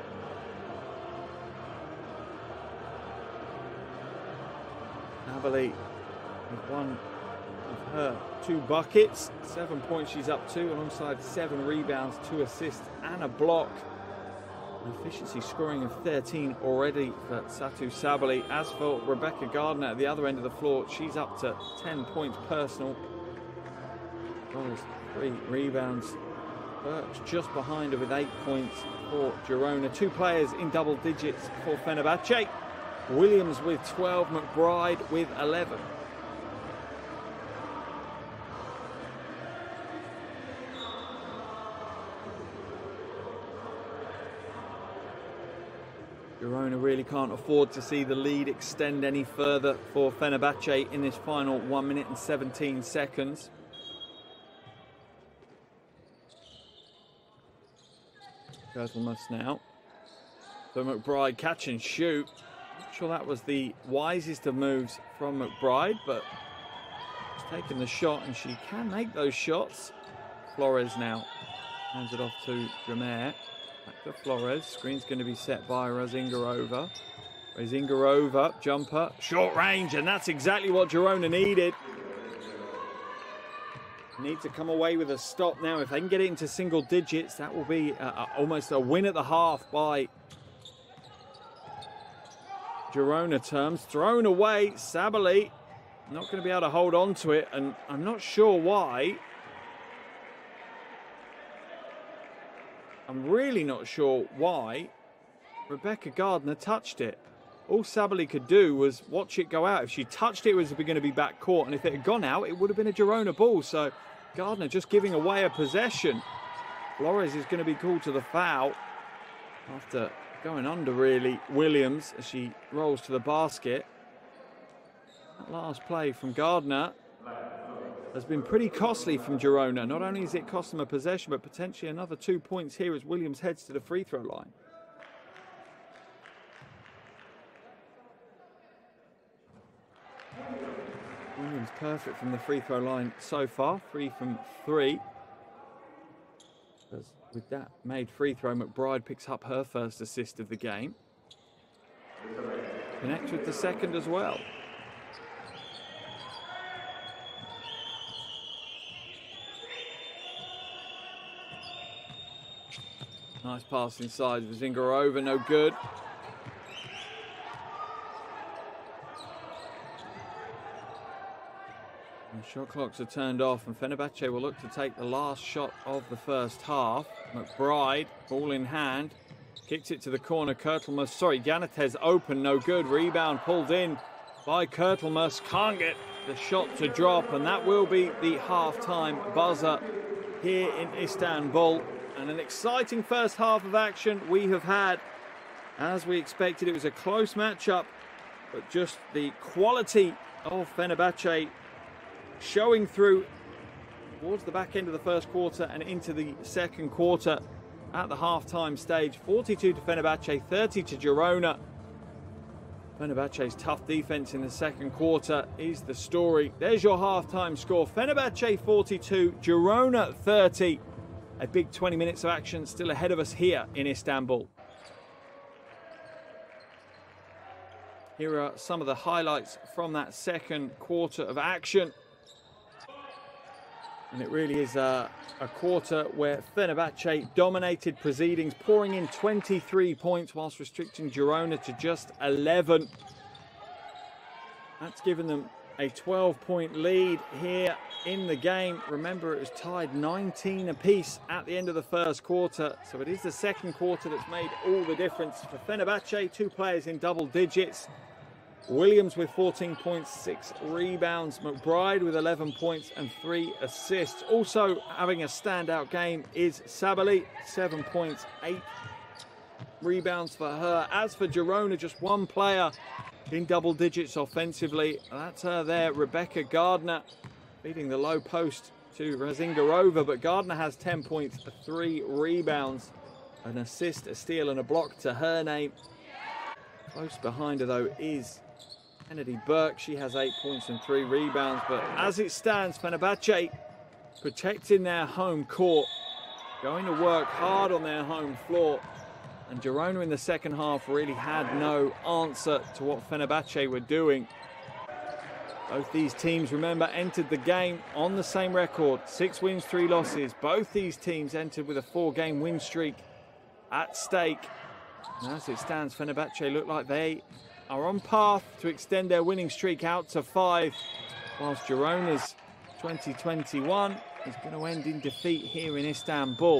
Sabally with one of her two buckets, seven points she's up to, alongside seven rebounds, two assists and a block. An efficiency scoring of thirteen already for Satu Sabally. As for Rebecca Gardner at the other end of the floor, she's up to ten points personal. Goals, three rebounds. Burks just behind her with eight points for Girona. Two players in double digits for Fenerbahce. Williams with twelve, McBride with eleven. Girona really can't afford to see the lead extend any further for Fenerbahce in this final one minute and seventeen seconds. Kurtulmus now. So McBride catch and shoot. Not sure that was the wisest of moves from McBride, but she's taken the shot and she can make those shots. Flores now hands it off to Jamer. Back to Flores. Screen's going to be set by Razingarova. Razingarova, jumper, short range, and that's exactly what Girona needed. Need to come away with a stop now. If they can get it into single digits, that will be a, a, almost a win at the half by Girona terms. Thrown away, Sabally not going to be able to hold on to it, and I'm not sure why. I'm really not sure why Rebecca Gardner touched it. All Sabally could do was watch it go out. If she touched it, it was going to be back court, and if it had gone out, it would have been a Girona ball. So Gardner just giving away a possession. Flores is going to be called to the foul after going under, really, Williams, as she rolls to the basket. That last play from Gardner has been pretty costly from Girona. Not only has it cost them a possession, but potentially another two points here as Williams heads to the free throw line. Williams perfect from the free throw line so far, three from three. Because with that made free throw, McBride picks up her first assist of the game. Connects with the second as well. Nice pass inside. Razingarova, no good. And shot clocks are turned off, and Fenerbahce will look to take the last shot of the first half. McBride, ball in hand, kicks it to the corner. Kurtulmus, sorry, Giannates open, no good. Rebound pulled in by Kurtulmus. Can't get the shot to drop, and that will be the half-time buzzer here in Istanbul. And an exciting first half of action we have had. As we expected, it was a close matchup, but just the quality of Fenerbahce showing through towards the back end of the first quarter and into the second quarter at the half-time stage. forty-two to Fenerbahce, thirty to Girona. Fenerbahce's tough defense in the second quarter is the story. There's your half-time score. Fenerbahce forty-two, Girona thirty. A big twenty minutes of action still ahead of us here in Istanbul. Here are some of the highlights from that second quarter of action. And it really is a, a quarter where Fenerbahce dominated proceedings, pouring in twenty-three points whilst restricting Girona to just eleven. That's given them a twelve point lead here in the game. Remember, it was tied nineteen apiece at the end of the first quarter. So it is the second quarter that's made all the difference for Fenerbahce. Two players in double digits. Williams with fourteen points, six rebounds. McBride with eleven points and three assists. Also having a standout game is Sabally, seven points, eight rebounds for her. As for Girona, just one player in double digits offensively. That's her there, Rebecca Gardner, beating the low post to Razingarova. But Gardner has ten points, three rebounds, an assist, a steal and a block to her name. Close behind her, though, is Kennedy Burke. She has eight points and three rebounds. But as it stands, Fenerbahce protecting their home court, going to work hard on their home floor. And Girona in the second half really had no answer to what Fenerbahce were doing. Both these teams, remember, entered the game on the same record. Six wins, three losses. Both these teams entered with a four-game win streak at stake. And as it stands, Fenerbahce look like they are on path to extend their winning streak out to five, whilst Girona's twenty twenty-one is going to end in defeat here in Istanbul.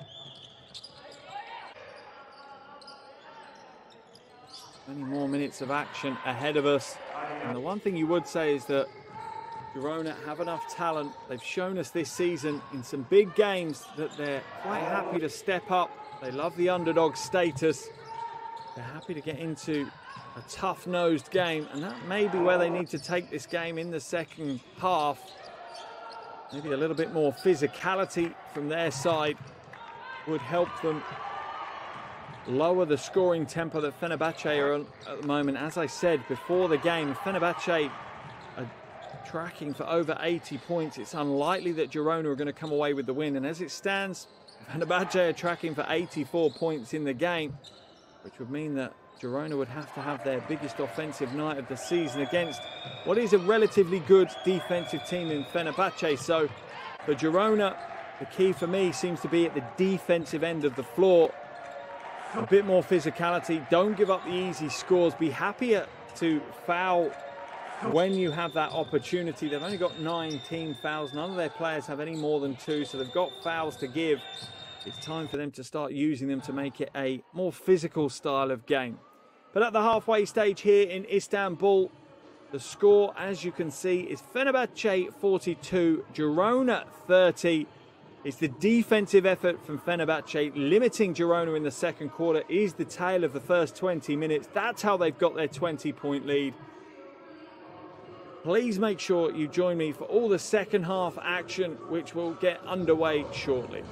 Many more minutes of action ahead of us. And the one thing you would say is that Girona have enough talent. They've shown us this season in some big games that they're quite happy to step up. They love the underdog status. They're happy to get into a tough-nosed game, and that may be where they need to take this game in the second half. Maybe a little bit more physicality from their side would help them lower the scoring tempo that Fenerbahce are on at the moment. As I said before the game, Fenerbahce are tracking for over eighty points. It's unlikely that Girona are going to come away with the win. And as it stands, Fenerbahce are tracking for eighty-four points in the game, which would mean that Girona would have to have their biggest offensive night of the season against what is a relatively good defensive team in Fenerbahce. So for Girona, the key for me seems to be at the defensive end of the floor. A bit more physicality. Don't give up the easy scores. Be happier to foul when you have that opportunity. They've only got nine team fouls. None of their players have any more than two, so they've got fouls to give. It's time for them to start using them to make it a more physical style of game. But at the halfway stage here in Istanbul, the score, as you can see, is Fenerbahce forty-two, Girona thirty. It's the defensive effort from Fenerbahce limiting Girona in the second quarter is the tale of the first twenty minutes. That's how they've got their twenty-point lead. Please make sure you join me for all the second half action, which will get underway shortly.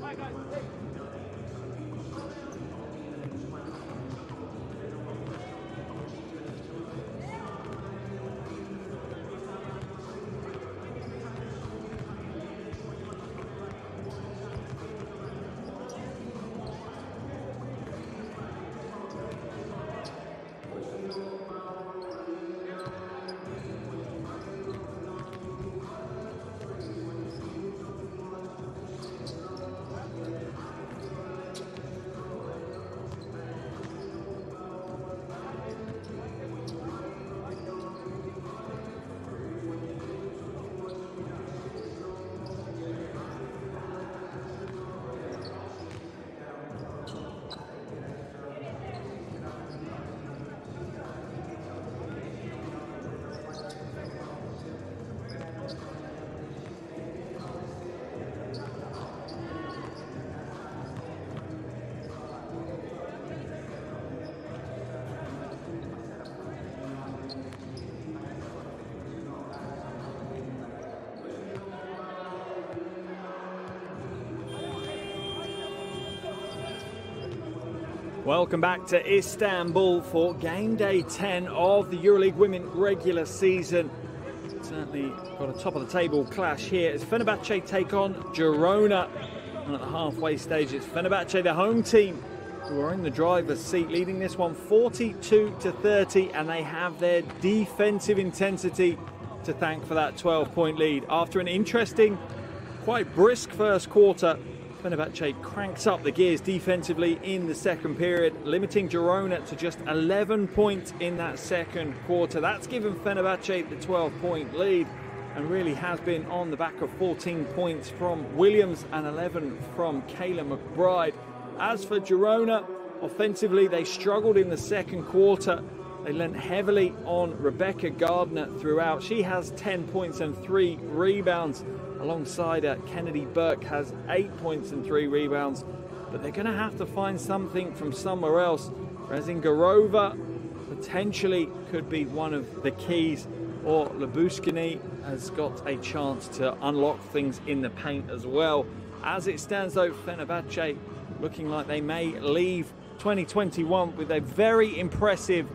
Welcome back to Istanbul for game day ten of the EuroLeague Women regular season. Certainly got a top of the table clash here as Fenerbahce take on Girona. And at the halfway stage, it's Fenerbahce, the home team, who are in the driver's seat, leading this one forty-two to thirty, and they have their defensive intensity to thank for that twelve point lead. After an interesting, quite brisk first quarter, Fenerbahce cranks up the gears defensively in the second period, limiting Girona to just eleven points in that second quarter. That's given Fenerbahce the twelve point lead and really has been on the back of fourteen points from Williams and eleven from Kayla McBride. As for Girona, offensively they struggled in the second quarter. They lent heavily on Rebecca Gardner throughout. She has ten points and three rebounds. Alongside her, Kennedy Burke has eight points and three rebounds. But they're going to have to find something from somewhere else. Rezingarova potentially could be one of the keys. Or Labuskini has got a chance to unlock things in the paint as well. As it stands though, Fenerbahce looking like they may leave twenty twenty-one with a very impressive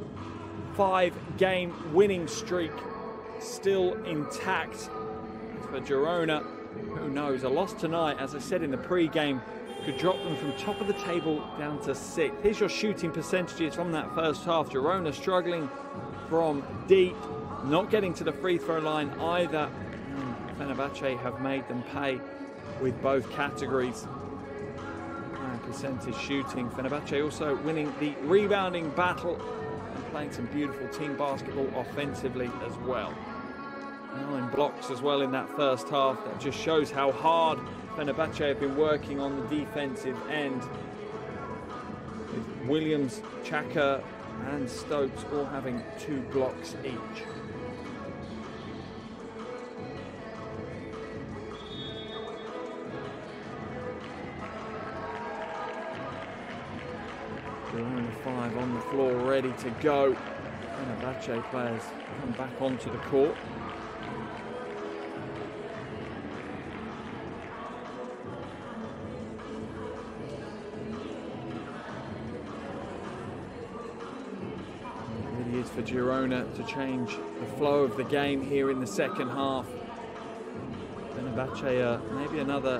five-game winning streak still intact. For Girona, who knows, a loss tonight, as I said in the pre-game, could drop them from top of the table down to sixth. Here's your shooting percentages from that first half. Girona struggling from deep, not getting to the free throw line either. And Fenerbahce have made them pay with both categories. And percentage shooting. Fenerbahce also winning the rebounding battle and playing some beautiful team basketball offensively as well. Nine blocks as well in that first half. That just shows how hard Fenerbahce have been working on the defensive end. With Williams, Chaka and Stokes all having two blocks each. Girona five on the floor ready to go. Fenerbahce players come back onto the court. For Girona to change the flow of the game here in the second half. Fenerbahce uh, maybe another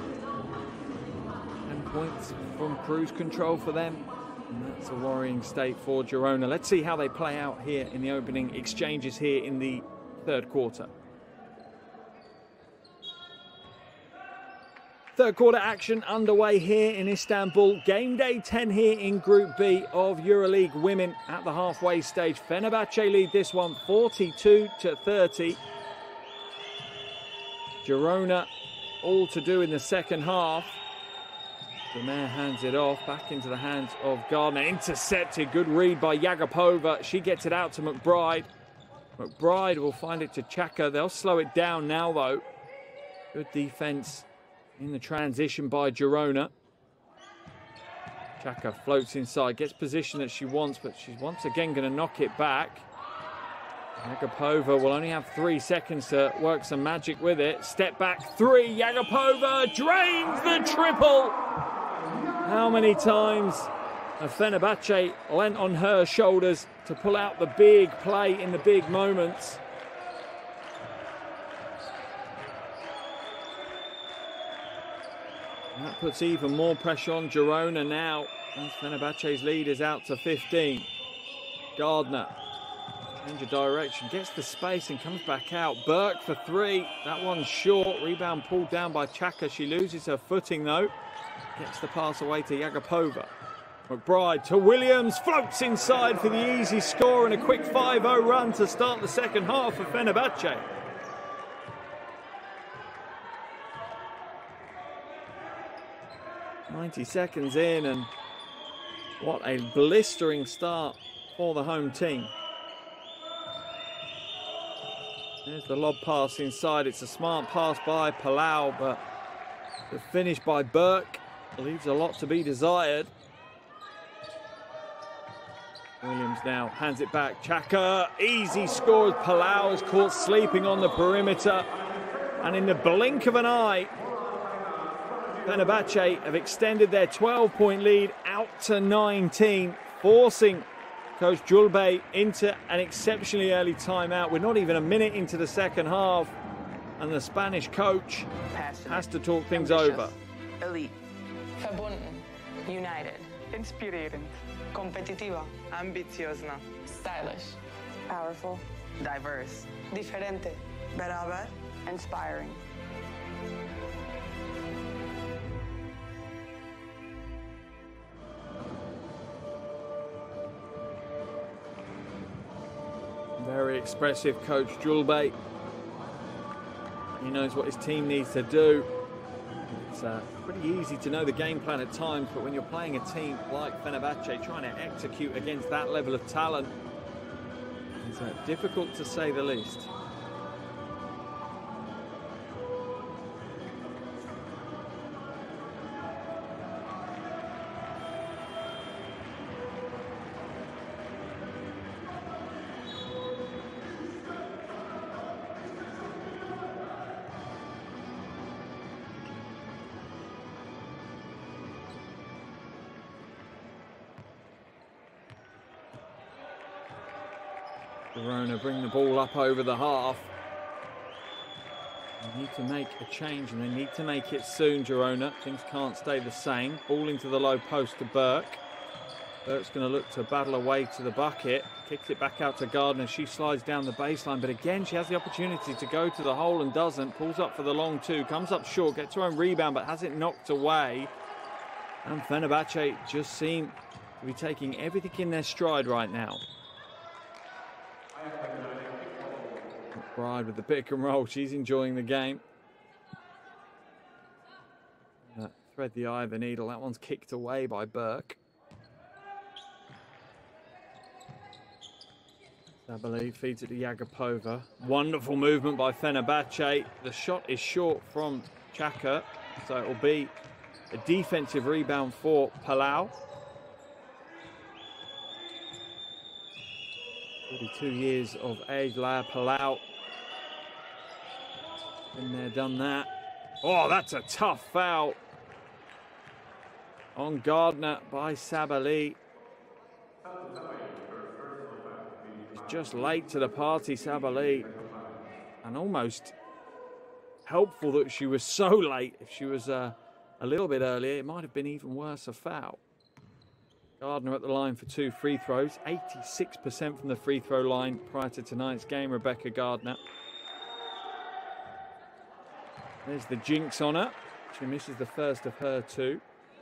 ten points from cruise control for them. And that's a worrying state for Girona. Let's see how they play out here in the opening exchanges here in the third quarter. Third quarter action underway here in Istanbul. Game day ten here in Group B of EuroLeague Women at the halfway stage. Fenerbahce lead this one forty-two to thirty. Girona all to do in the second half. The mayor hands it off back into the hands of Gardner. Intercepted, good read by Yagapova. She gets it out to McBride. McBride will find it to Chaka. They'll slow it down now though. Good defense in the transition by Girona. Chaka floats inside, gets position that she wants, but she's once again going to knock it back. Agapova will only have three seconds to work some magic with it. Step back three. Agapova drains the triple. How many times have Fenerbahce lent on her shoulders to pull out the big play in the big moments? And that puts even more pressure on Girona now. As Fenerbahce's lead is out to fifteen. Gardner. Change of direction, gets the space and comes back out. Burke for three. That one's short. Rebound pulled down by Chaka. She loses her footing though. Gets the pass away to Agapova. McBride to Williams. Floats inside for the easy score and a quick five oh run to start the second half for Fenerbahce. ninety seconds in, and what a blistering start for the home team. There's the lob pass inside. It's a smart pass by Palau, but the finish by Burke leaves a lot to be desired. Williams now hands it back. Chaka, easy score. Palau is caught sleeping on the perimeter. And in the blink of an eye, Fenerbahce have extended their twelve point lead out to nineteen, forcing Coach Julbey into an exceptionally early timeout. We're not even a minute into the second half, and the Spanish coach Passionate, has to talk things ambitious, over. Elite, verbunden, united, inspirierend, competitiva, ambiciozna, stylish, powerful, diverse, diferente, beraber, inspiring. Very expressive Coach Julbey. He knows what his team needs to do. It's uh, pretty easy to know the game plan at times, but when you're playing a team like Fenerbahce, trying to execute against that level of talent, it's uh, difficult to say the least. Girona bring the ball up over the half. They need to make a change, and they need to make it soon, Girona. Things can't stay the same. Ball into the low post to Burke. Burke's going to look to battle away to the bucket. Kicks it back out to Gardner. She slides down the baseline, but again, she has the opportunity to go to the hole and doesn't. Pulls up for the long two. Comes up short, gets her own rebound, but has it knocked away. And Fenerbahce just seem to be taking everything in their stride right now. McBride with the pick and roll. She's enjoying the game. Uh, thread the eye of the needle. That one's kicked away by Burke. Sabali feeds it to Agapova. Wonderful movement by Fenerbahce. The shot is short from Chaka, so it will be a defensive rebound for Palau. forty-two years of age, Laia Palau. Been there, done that. Oh, that's a tough foul on Gardner by Sabali. Just late to the party, Sabali. And almost helpful that she was so late. If she was uh, a little bit earlier, it might have been even worse, a foul. Gardner at the line for two free throws. eighty-six percent from the free throw line prior to tonight's game, Rebecca Gardner. There's the jinx on her. She misses the first of her two.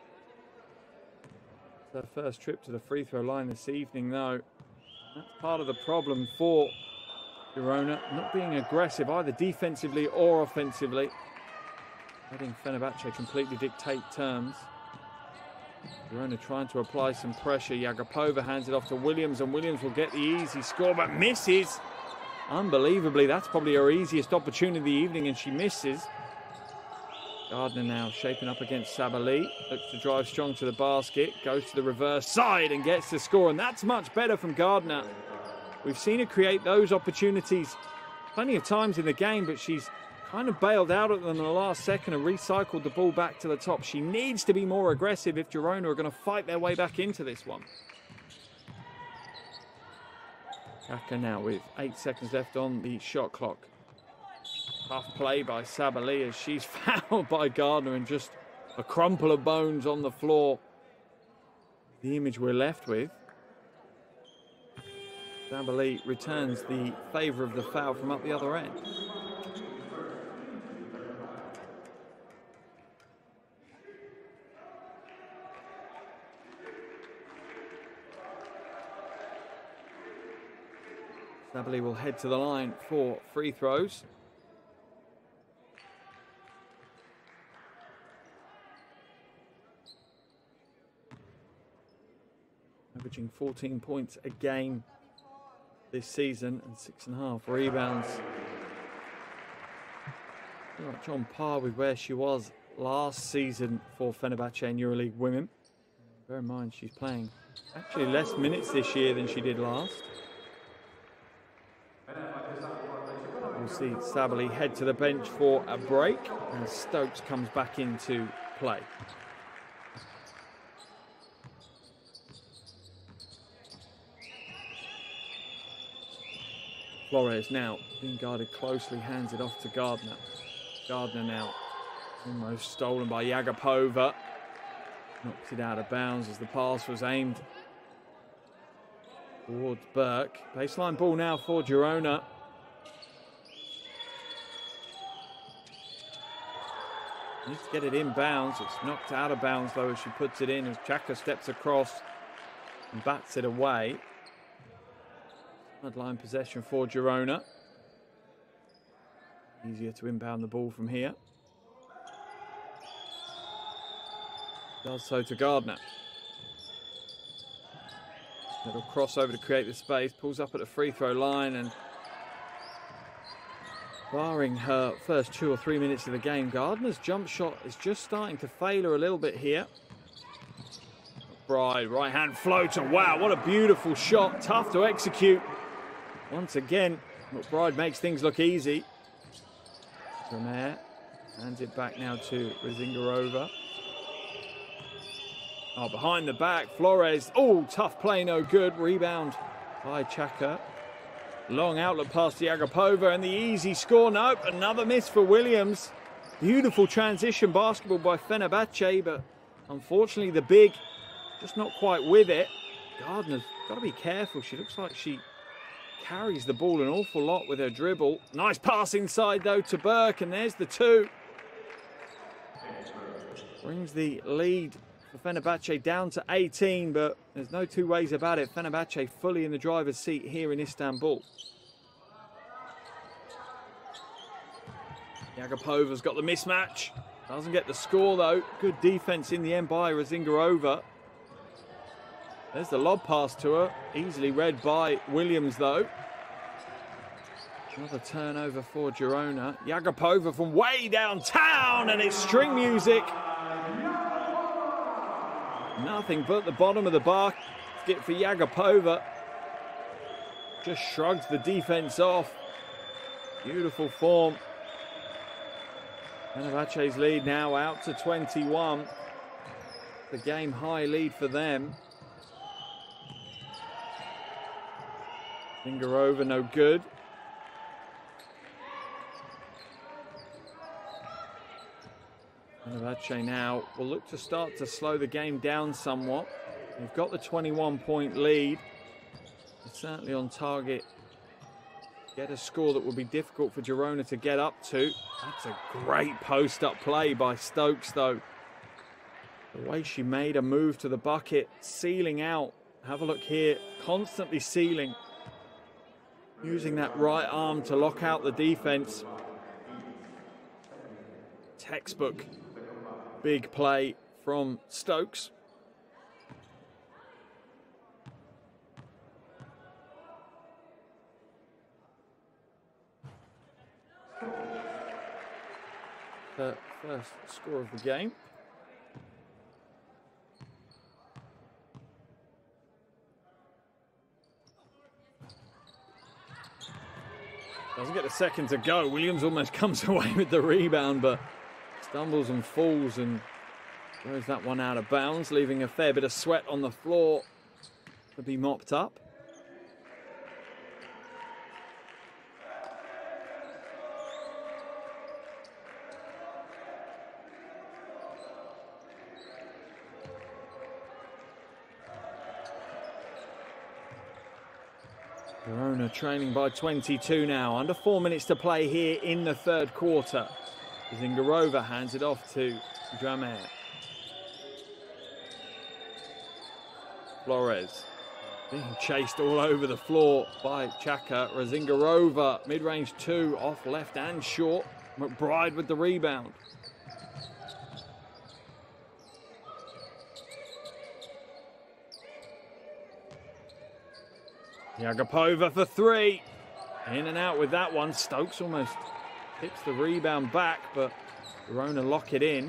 It's her first trip to the free throw line this evening, though. That's part of the problem for Girona, not being aggressive either defensively or offensively. Letting Fenerbahce completely dictate terms. Girona trying to apply some pressure. Agapova hands it off to Williams, and Williams will get the easy score, but misses. Unbelievably, that's probably her easiest opportunity of the evening, and she misses. Gardner now shaping up against Sabali. Looks to drive strong to the basket. Goes to the reverse side and gets the score, and that's much better from Gardner. We've seen her create those opportunities plenty of times in the game, but she's kind of bailed out at them in the last second and recycled the ball back to the top. She needs to be more aggressive if Girona are going to fight their way back into this one. Chaka now with eight seconds left on the shot clock. Tough play by Sabali as she's fouled by Gardner and just a crumple of bones on the floor. The image we're left with. Sabali returns the favour of the foul from up the other end. Sabali will head to the line for free throws. Averaging fourteen points a game this season and six and a half rebounds. Pretty much on par with where she was last season for Fenerbahce in EuroLeague Women. Bear in mind she's playing actually less minutes this year than she did last. We'll see Sabali head to the bench for a break as Stokes comes back into play. Flores now being guarded closely, hands it off to Gardner. Gardner now almost stolen by Yagapova. Knocks it out of bounds as the pass was aimed towards Burke. Baseline ball now for Girona. Needs to get it in bounds. It's knocked out of bounds though as she puts it in as Chaka steps across and bats it away. Line possession for Girona. Easier to inbound the ball from here. Does so to Gardner. Little crossover to create the space. Pulls up at the free throw line and barring her first two or three minutes of the game, Gardner's jump shot is just starting to fail her a little bit here. McBride, right hand floater. Wow, what a beautiful shot. Tough to execute. Once again, McBride makes things look easy. Vermeer hands it back now to Razingarova. Oh, behind the back, Flores. Oh, tough play, no good. Rebound by Chaka. Long outlet pass to Yagapova and the easy score. Nope, another miss for Williams. Beautiful transition basketball by Fenerbahce, but unfortunately the big just not quite with it. Gardner's got to be careful. She looks like she carries the ball an awful lot with her dribble. Nice pass inside though to Burke, and there's the two. Brings the lead for Fenerbahce down to eighteen, but there's no two ways about it. Fenerbahce fully in the driver's seat here in Istanbul. Yagapova's got the mismatch. Doesn't get the score though. Good defense in the end by Razingarova. There's the lob pass to her. Easily read by Williams though. Another turnover for Girona. Yagapova from way downtown, and it's string music. Nothing but the bottom of the basket for Yagapova. Just shrugs the defense off. Beautiful form. Fenerbahce's lead now out to twenty-one. The game high lead for them. Fingerova no good. Fenerbahce now will look to start to slow the game down somewhat. They've got the twenty-one point lead. They're certainly on target. Get a score that will be difficult for Girona to get up to. That's a great post-up play by Stokes though. The way she made a move to the bucket, sealing out. Have a look here, constantly sealing. Using that right arm to lock out the defense. Textbook big play from Stokes. The first score of the game. a second to go. Williams almost comes away with the rebound, but stumbles and falls and throws that one out of bounds, leaving a fair bit of sweat on the floor to be mopped up. Girona trailing by twenty-two now. Under four minutes to play here in the third quarter. Zingarova hands it off to Dramer. Flores being chased all over the floor by Chaka. Zingarova, mid-range two, off left and short. McBride with the rebound. Yagapova for three. In and out with that one. Stokes almost hits the rebound back, but Girona lock it in.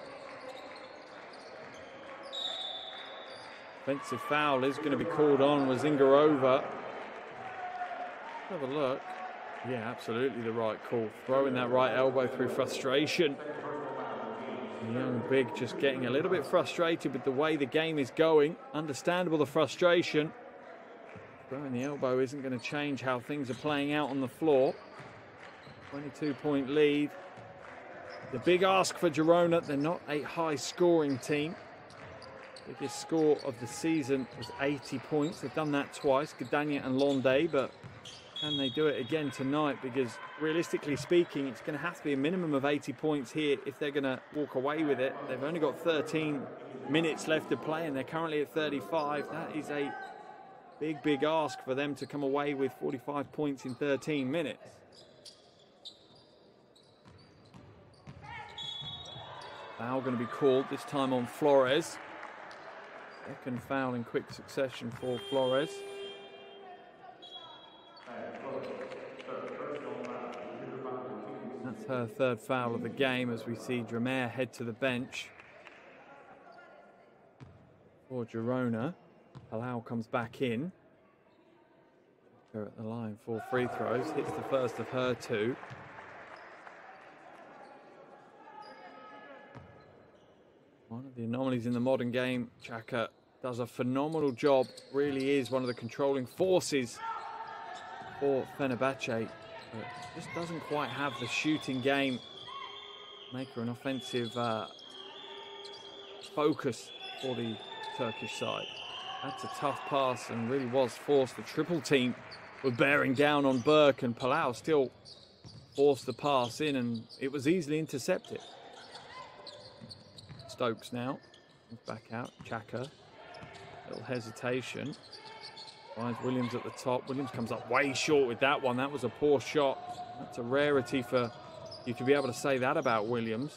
Offensive foul is going to be called on with Zingarova. Have a look. Yeah, absolutely the right call. Throwing that right elbow through frustration. The young big just getting a little bit frustrated with the way the game is going. Understandable the frustration. Throwing the elbow isn't going to change how things are playing out on the floor. twenty-two point lead. The big ask for Girona. They're not a high-scoring team. Biggest score of the season was eighty points. They've done that twice, Gdania and Londe, but can they do it again tonight? Because realistically speaking, it's going to have to be a minimum of eighty points here if they're going to walk away with it. They've only got thirteen minutes left to play, and they're currently at thirty-five. That is a big, big ask for them to come away with forty-five points in thirteen minutes. Foul going to be called, this time on Flores. Second foul in quick succession for Flores. That's her third foul of the game as we see Dramer head to the bench for Girona. Palau comes back in. They're at the line for free throws. Hits the first of her two. One of the anomalies in the modern game. Chaka does a phenomenal job. Really is one of the controlling forces for Fenerbahce. But just doesn't quite have the shooting game. Make her an offensive uh, focus for the Turkish side. That's a tough pass and really was forced. The triple team were bearing down on Burke, and Palau still forced the pass in, and it was easily intercepted. Stokes now, back out, Chaka, little hesitation, finds Williams at the top. Williams comes up way short with that one. That was a poor shot. That's a rarity for you to be able to say that about Williams.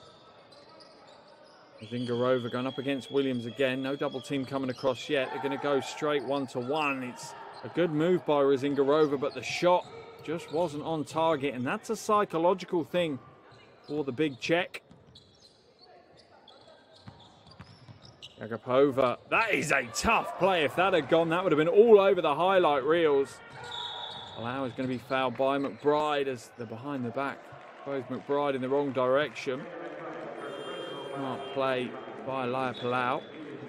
Zingarova going up against Williams again. No double team coming across yet. They're going to go straight one to one. It's a good move by Zingarova, but the shot just wasn't on target, and that's a psychological thing for the big Czech. Agapova, that is a tough play. If that had gone, that would have been all over the highlight reels. Palau is going to be fouled by McBride as they're behind the back. Throws McBride in the wrong direction. Smart play by Elia Palau.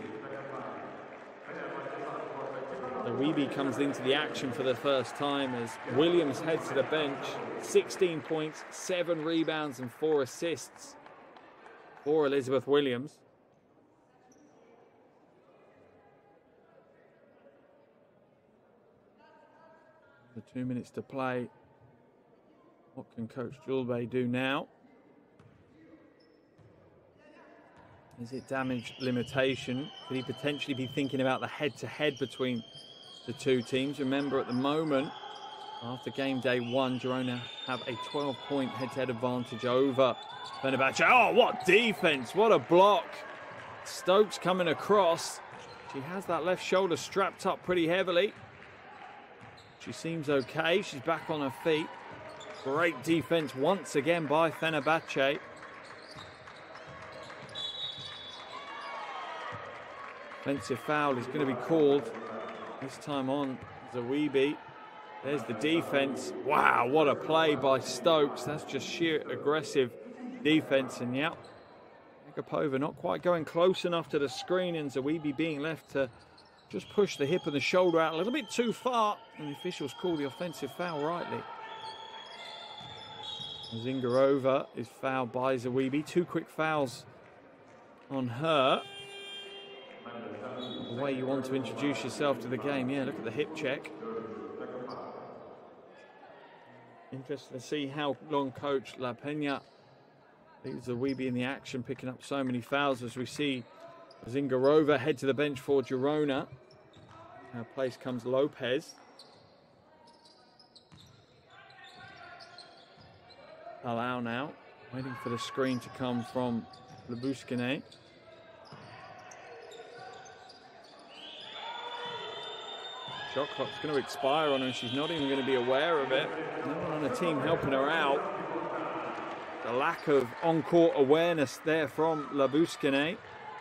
Weeby comes into the action for the first time as Williams heads to the bench. sixteen points, seven rebounds and four assists for Elizabeth Williams. The two minutes to play. What can Coach Julbe do now? Is it damage limitation? Could he potentially be thinking about the head-to-head between the two teams? Remember, at the moment, after game day one, Girona have a twelve point head-to-head advantage over Fenerbahce. Oh, what defense! What a block! Stokes coming across. She has that left shoulder strapped up pretty heavily. She seems okay. She's back on her feet. Great defense once again by Fenerbahce. Offensive foul is going to be called. This time on Zawibi. There's the defense. Wow, what a play by Stokes. That's just sheer aggressive defense. And yeah, Agapova not quite going close enough to the screen, and Zawibi being left to just push the hip and the shoulder out a little bit too far. And the officials call the offensive foul rightly. Zingarova is fouled by Zawibi. Two quick fouls on her. The way you want to introduce yourself to the game. Yeah, look at the hip check. Interesting to see how long coach La Peña leaves Zawibi in the action, picking up so many fouls as we see Zingarova head to the bench for Girona. Now place comes Lopez. Palau now, waiting for the screen to come from Labuskine. Shot clock's going to expire on her. She's not even going to be aware of it. No one on the team helping her out. The lack of on-court awareness there from Labuskine.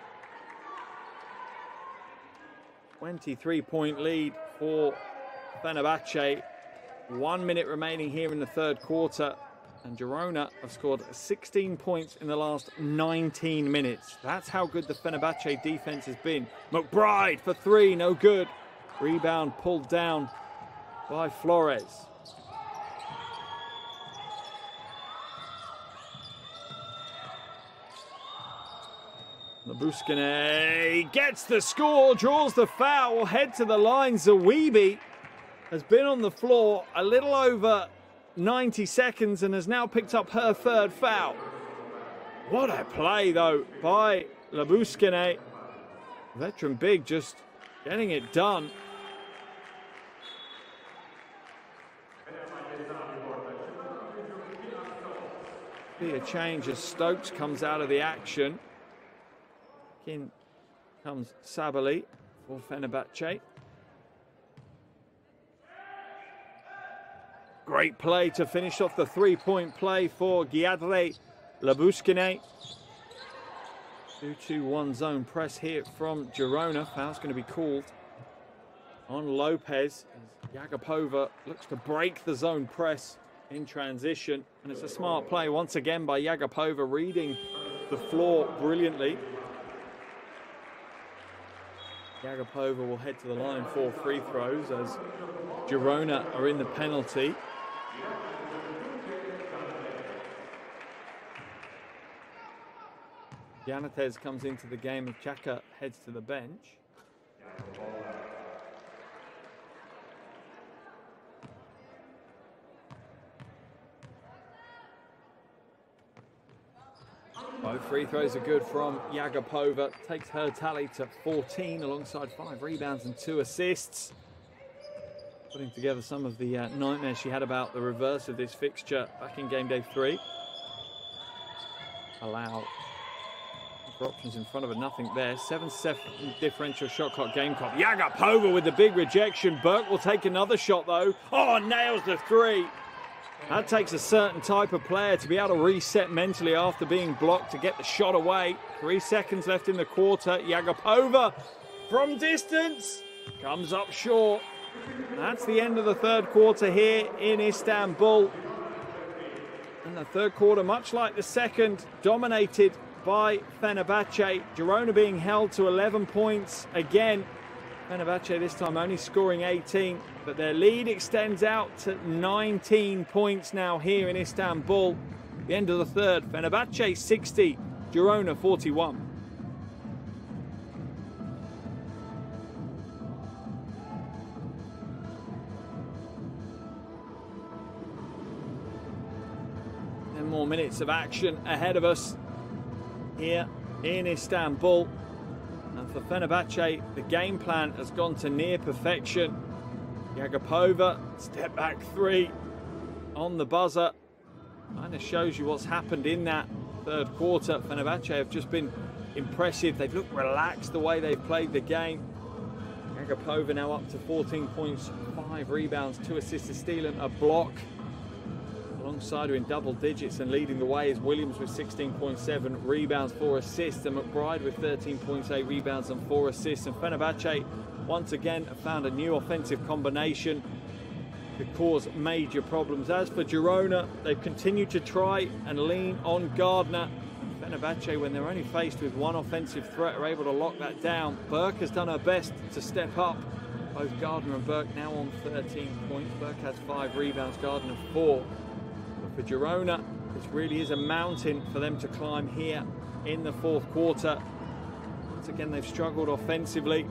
twenty-three point lead for Fenerbahce. One minute remaining here in the third quarter. And Girona have scored sixteen points in the last nineteen minutes. That's how good the Fenerbahce defense has been. McBride for three, no good. Rebound pulled down by Flores. Labuskine gets the score, draws the foul, head to the line. Zawibi has been on the floor a little over ninety seconds and has now picked up her third foul. What a play, though, by Labuskine. Veteran big just getting it done. Be a change as Stokes comes out of the action. In comes Sabali for Fenerbahce. Great play to finish off the three-point play for Giadre Labuskine. two two one zone press here from Girona. Foul's going to be called on Lopez. Agapova looks to break the zone press in transition. And it's a smart play once again by Agapova, reading the floor brilliantly. Agapova will head to the line for free throws as Girona are in the penalty. Yanatez comes into the game as Chaka heads to the bench. Both free throws are good from Agapova. Takes her tally to fourteen alongside five rebounds and two assists. Putting together some of the uh, nightmares she had about the reverse of this fixture back in game day three. Allow options in front of her, nothing there. seven seven differential shot clock, game clock. Agapova with the big rejection. Burke will take another shot though. Oh, nails the three. That takes a certain type of player to be able to reset mentally after being blocked to get the shot away. Three seconds left in the quarter. Agapova from distance comes up short. That's the end of the third quarter here in Istanbul. And the third quarter, much like the second, dominated by Fenerbahce. Girona being held to eleven points again. Fenerbahce this time only scoring eighteen, but their lead extends out to nineteen points now here in Istanbul. The end of the third, Fenerbahce sixty, Girona forty-one. Ten more minutes of action ahead of us here in Istanbul. And for Fenerbahce, the game plan has gone to near perfection. Agapova, step back three on the buzzer. Kind of shows you what's happened in that third quarter. Fenerbahce have just been impressive. They've looked relaxed the way they've played the game. Agapova now up to fourteen points, five rebounds, two assists, a steal and a block. Alongside her in double digits and leading the way is Williams with sixteen point seven rebounds, four assists, and McBride with thirteen point eight rebounds and four assists. And Fenerbahce once again have found a new offensive combination. could cause major problems. As for Girona, they've continued to try and lean on Gardner. Fenerbahce, when they're only faced with one offensive threat, are able to lock that down. Burke has done her best to step up. Both Gardner and Burke now on thirteen points. Burke has five rebounds, Gardner four. But for Girona, this really is a mountain for them to climb here in the fourth quarter. Once again, they've struggled offensively.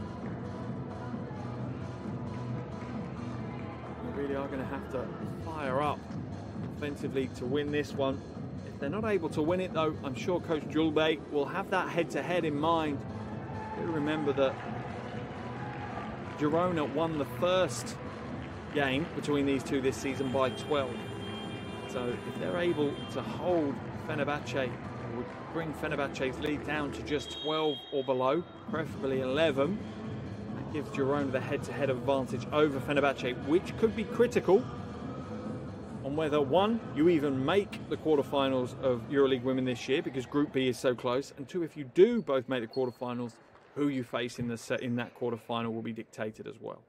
They really are going to have to fire up offensively to win this one. If they're not able to win it, though, I'm sure Coach Julbey will have that head-to-head in mind. Do remember that Girona won the first game between these two this season by twelve. So if they're able to hold Fenerbahce, would bring Fenerbahce's lead down to just twelve or below, preferably eleven. That gives Girona the head-to-head advantage over Fenerbahce, which could be critical on whether, one, you even make the quarterfinals of EuroLeague Women this year because Group B is so close, and two, if you do both make the quarterfinals, who you face in the set in that quarterfinal will be dictated as well.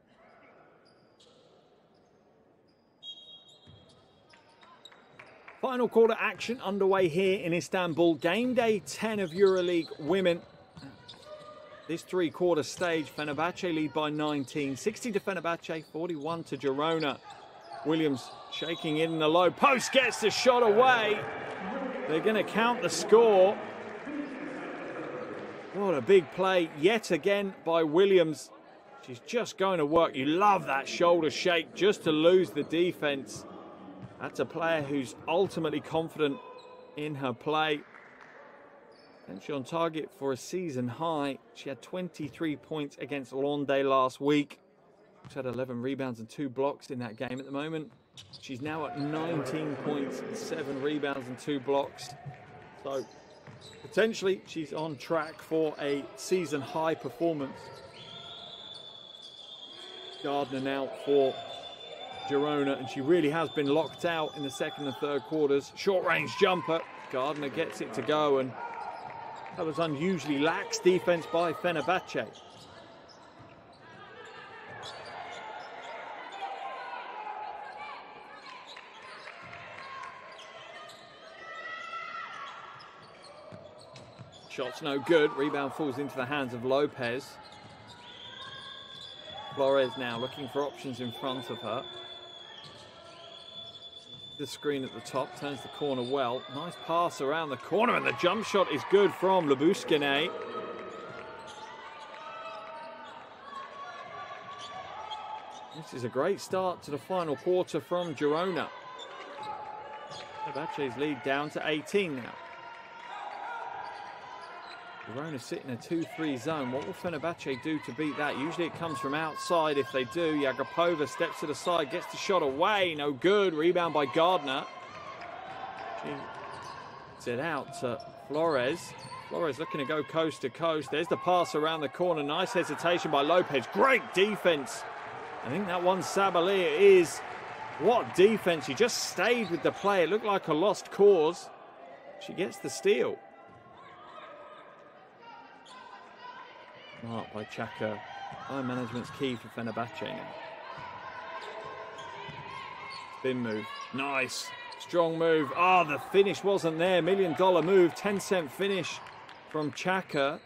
Final quarter action underway here in Istanbul. Game day ten of EuroLeague Women. This three-quarter stage, Fenerbahce lead by nineteen. sixty to Fenerbahce, forty-one to Girona. Williams shaking in the low post, gets the shot away. They're going to count the score. What a big play yet again by Williams. She's just going to work. You love that shoulder shake just to lose the defense. That's a player who's ultimately confident in her play. And she's on target for a season high. She had twenty-three points against Londe last week. She had eleven rebounds and two blocks in that game at the moment. She's now at nineteen points, seven rebounds and two blocks. So potentially she's on track for a season high performance. Gardner now for Girona, and she really has been locked out in the second and third quarters. Short range jumper. Gardner gets it to go, and that was unusually lax defense by Fenerbahce. Shot's no good. Rebound falls into the hands of Lopez. Flores now looking for options in front of her. The screen at the top, turns the corner well. Nice pass around the corner, and the jump shot is good from Labuskine. This is a great start to the final quarter from Girona. Fenerbahce's lead down to eighteen now. Girona sit in a two three zone. What will Fenerbahce do to beat that? Usually it comes from outside. If they do, Yagapova steps to the side, gets the shot away. No good. Rebound by Gardner. She gets it out to Flores. Flores looking to go coast to coast. There's the pass around the corner. Nice hesitation by Lopez. Great defense. I think that one Sabalia is. What defense. She just stayed with the play. It looked like a lost cause. She gets the steal. Marked by Chaka. Line management's key for Fenerbahce now. Spin move. Nice. Strong move. Ah, oh, the finish wasn't there. Million dollar move. ten cent finish from Chaka.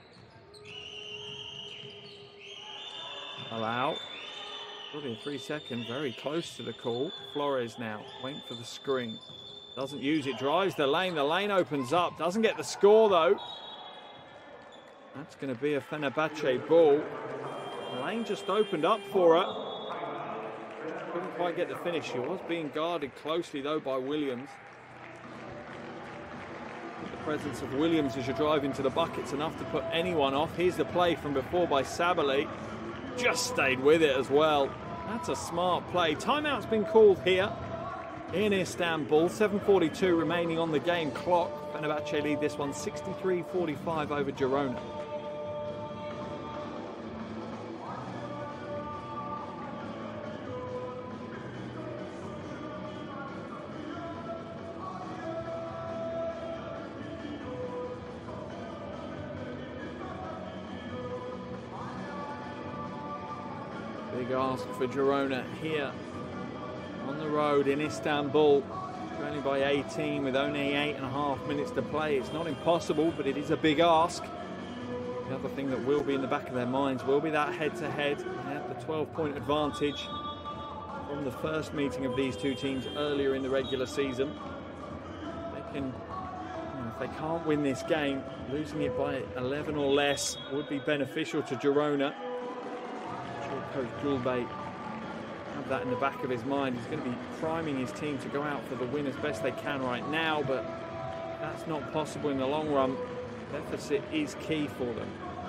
Allow. Probably a three second. Very close to the call. Flores now. Waiting for the screen. Doesn't use it. Drives the lane. The lane opens up. Doesn't get the score though. That's going to be a Fenerbahce ball. The lane just opened up for her. Couldn't quite get the finish. She was being guarded closely, though, by Williams. The presence of Williams as you're driving to the bucket's enough to put anyone off. Here's the play from before by Sabali. Just stayed with it as well. That's a smart play. Timeout's been called here in Istanbul. seven forty-two remaining on the game clock. Fenerbahce lead this one sixty-three forty-five over Girona. Big ask for Girona here road in Istanbul. Only by eighteen with only eight and a half minutes to play. It's not impossible, but it is a big ask. The other thing that will be in the back of their minds will be that head-to-head. Yeah, the twelve-point advantage from the first meeting of these two teams earlier in the regular season. They can, you know, if they can't win this game, losing it by eleven or less would be beneficial to Girona. I'm sure Coach Julbey have that in the back of his mind. He's going to be priming his team to go out for the win as best they can right now, but that's not possible in the long run. Deficit is key for them.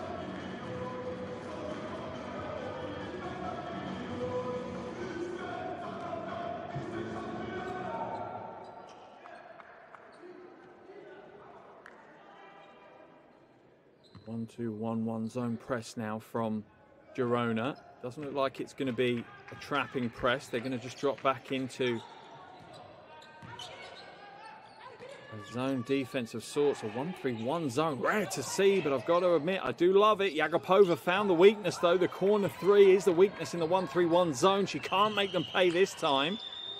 One, two, one, one zone press now from Girona. Doesn't look like it's going to be a trapping press. They're going to just drop back into a zone defense of sorts, a one three one zone. Rare to see, but I've got to admit, I do love it. Jagopova found the weakness, though. The corner three is the weakness in the one three one zone. She can't make them pay this time.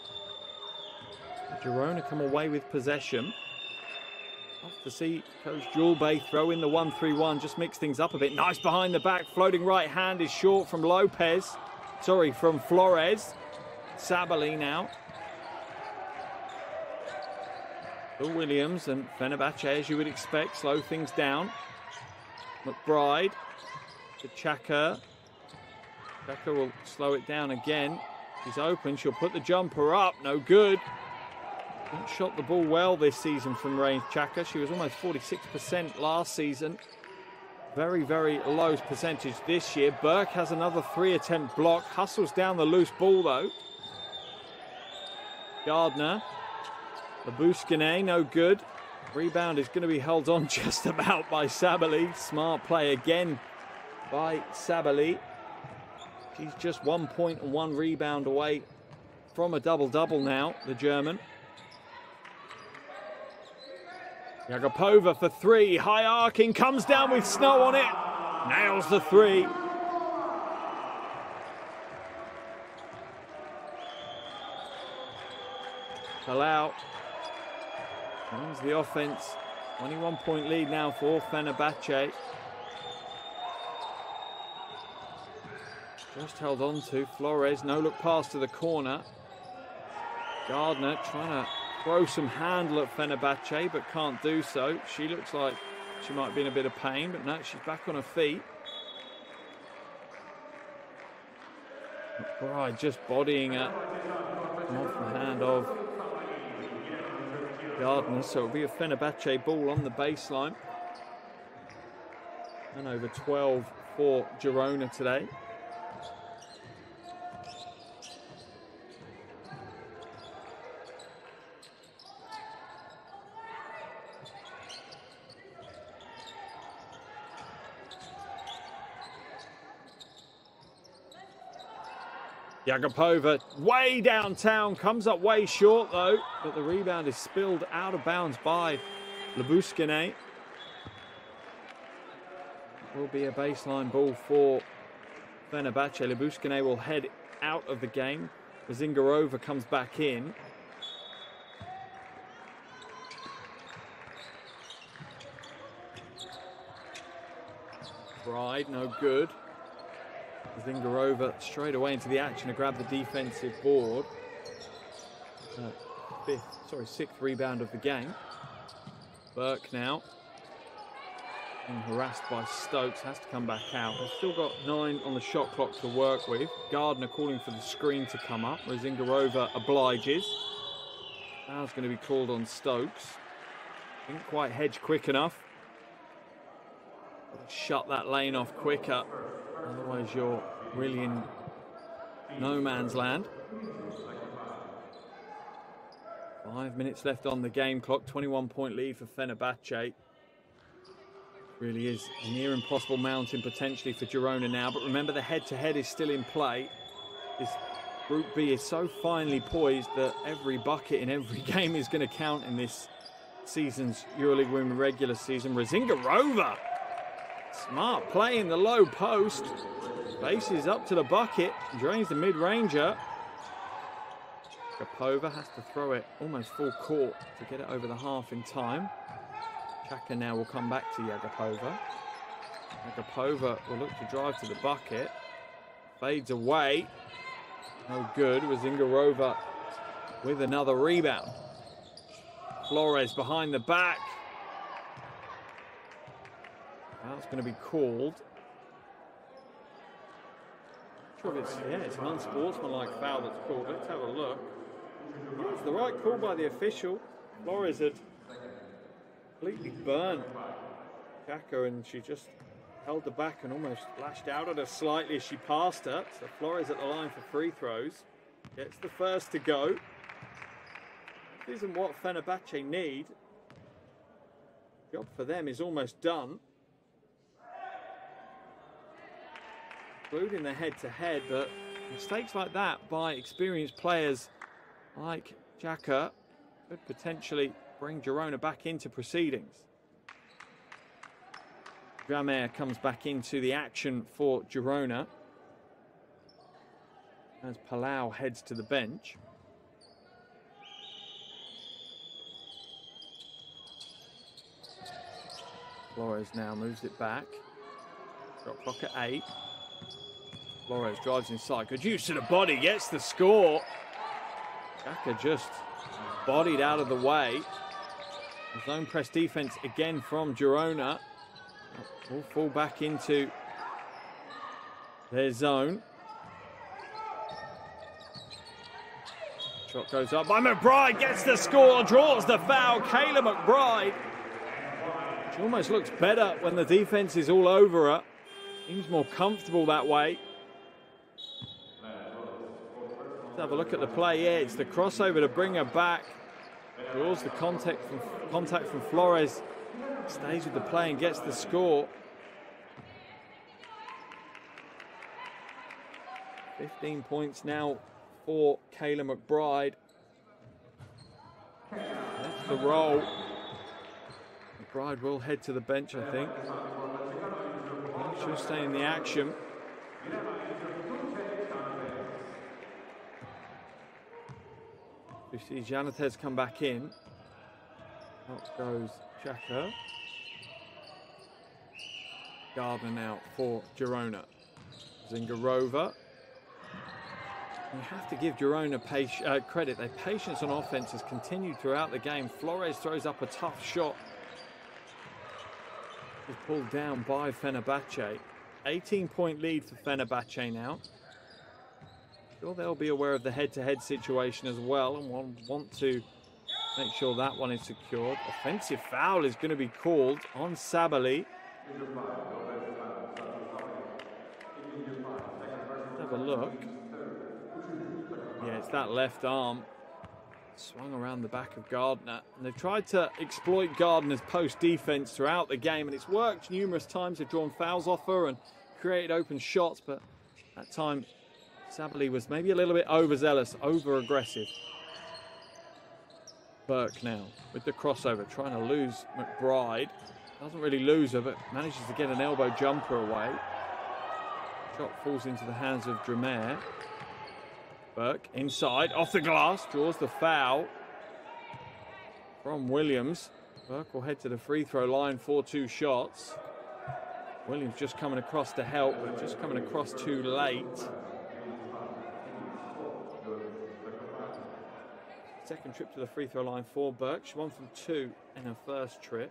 Girona come away with possession. Off to see Coach Julbey throw in the one three one, just mix things up a bit. Nice behind the back, floating right hand is short from Lopez. Sorry, from Flores. Sabali now. Bill Williams and Fenerbahce, as you would expect, slow things down. McBride to Chaka. Chaka will slow it down again. She's open, she'll put the jumper up, no good. Not shot the ball well this season from range, Chaka. She was almost forty-six percent last season. Very, very low percentage this year. Burke has another three attempt block. Hustles down the loose ball, though. Gardner. Labuskine, no good. Rebound is going to be held on just about by Sabali. Smart play again by Sabali. She's just one point and one rebound away from a double-double now, the German. Jagopova for three, high arcing, comes down with snow on it, nails the three. Palau wins the offense, twenty-one point lead now for Fenerbahce. Just held on to Flores, no look pass to the corner. Gardner trying to throw some handle at Fenerbahce, but can't do so. She looks like she might be in a bit of pain, but no, she's back on her feet. McBride just bodying her off the hand of Gardner, so it'll be a Fenerbahce ball on the baseline. And over twelve for Girona today. Jagopova way downtown, comes up way short though, but the rebound is spilled out of bounds by Labuskine. Will be a baseline ball for Fenerbahce. Labuskine will head out of the game. Zingarova comes back in. Bride, no good. Zingarova straight away into the action to grab the defensive board. Uh, fifth, sorry, sixth rebound of the game. Burke now, being harassed by Stokes, has to come back out. They've still got nine on the shot clock to work with. Gardner calling for the screen to come up, where Zingarova obliges. Foul's going to be called on Stokes. Didn't quite hedge quick enough. Shut that lane off quicker. Otherwise, you're really in no man's land. Five minutes left on the game clock. twenty-one point lead for Fenerbahce. Really is a near impossible mountain potentially for Girona now. But remember, the head-to-head is still in play. This Group B is so finely poised that every bucket in every game is going to count in this season's EuroLeague Women regular season. Zingarova. Smart play in the low post. Faces up to the bucket. Drains the mid-ranger. Agapova has to throw it almost full court to get it over the half in time. Xhaka now will come back to Agapova. Agapova will look to drive to the bucket. Fades away. No good. Zingarova with another rebound. Flores behind the back. That's going to be called. Sure it's, yeah, it's an unsportsmanlike foul that's called. Let's have a look. Yeah, it's the right call by the official. Flores had completely burned Xhaka, and she just held the back and almost lashed out at her slightly as she passed her. So Flores at the line for free throws. Gets the first to go. This isn't what Fenerbahce need. Job for them is almost done. Including the head-to-head, but mistakes like that by experienced players like Xhaka could potentially bring Girona back into proceedings. Dramer comes back into the action for Girona as Palau heads to the bench. Flores now moves it back. Shot clock at eight. Flores drives inside. Good use of the body. Gets the score. Xhaka just bodied out of the way. Zone press defense again from Girona. Will fall back into their zone. Shot goes up by McBride. Gets the score. Draws the foul. Kayla McBride. She almost looks better when the defense is all over her. Seems more comfortable that way. Let's have a look at the play. Yeah, it's the crossover to bring her back. Draws the contact from, contact from Flores. Stays with the play and gets the score. fifteen points now for Kayla McBride. That's the roll. McBride will head to the bench, I think. She'll stay in the action. We see Janatez come back in. Out goes Xhaka. Gardner now for Girona. Zingarova. You have to give Girona uh, credit. Their patience on offense has continued throughout the game. Flores throws up a tough shot. Is pulled down by Fenerbahce. eighteen point lead for Fenerbahce now. Sure, they'll be aware of the head-to-head situation as well and want, want to make sure that one is secured. Offensive foul is going to be called on Sabali. Let's have a look. Yeah, it's that left arm. Swung around the back of Gardner. And they've tried to exploit Gardner's post defense throughout the game, and it's worked numerous times. They've drawn fouls off her and created open shots, but that time Sabali was maybe a little bit overzealous, over-aggressive. Burke now with the crossover, trying to lose McBride. Doesn't really lose her, but manages to get an elbow jumper away. Shot falls into the hands of Dramer. Burke inside, off the glass, draws the foul from Williams. Burke will head to the free throw line for two shots. Williams just coming across to help, but just coming across too late. Second trip to the free throw line for Burke. She won from two in her first trip.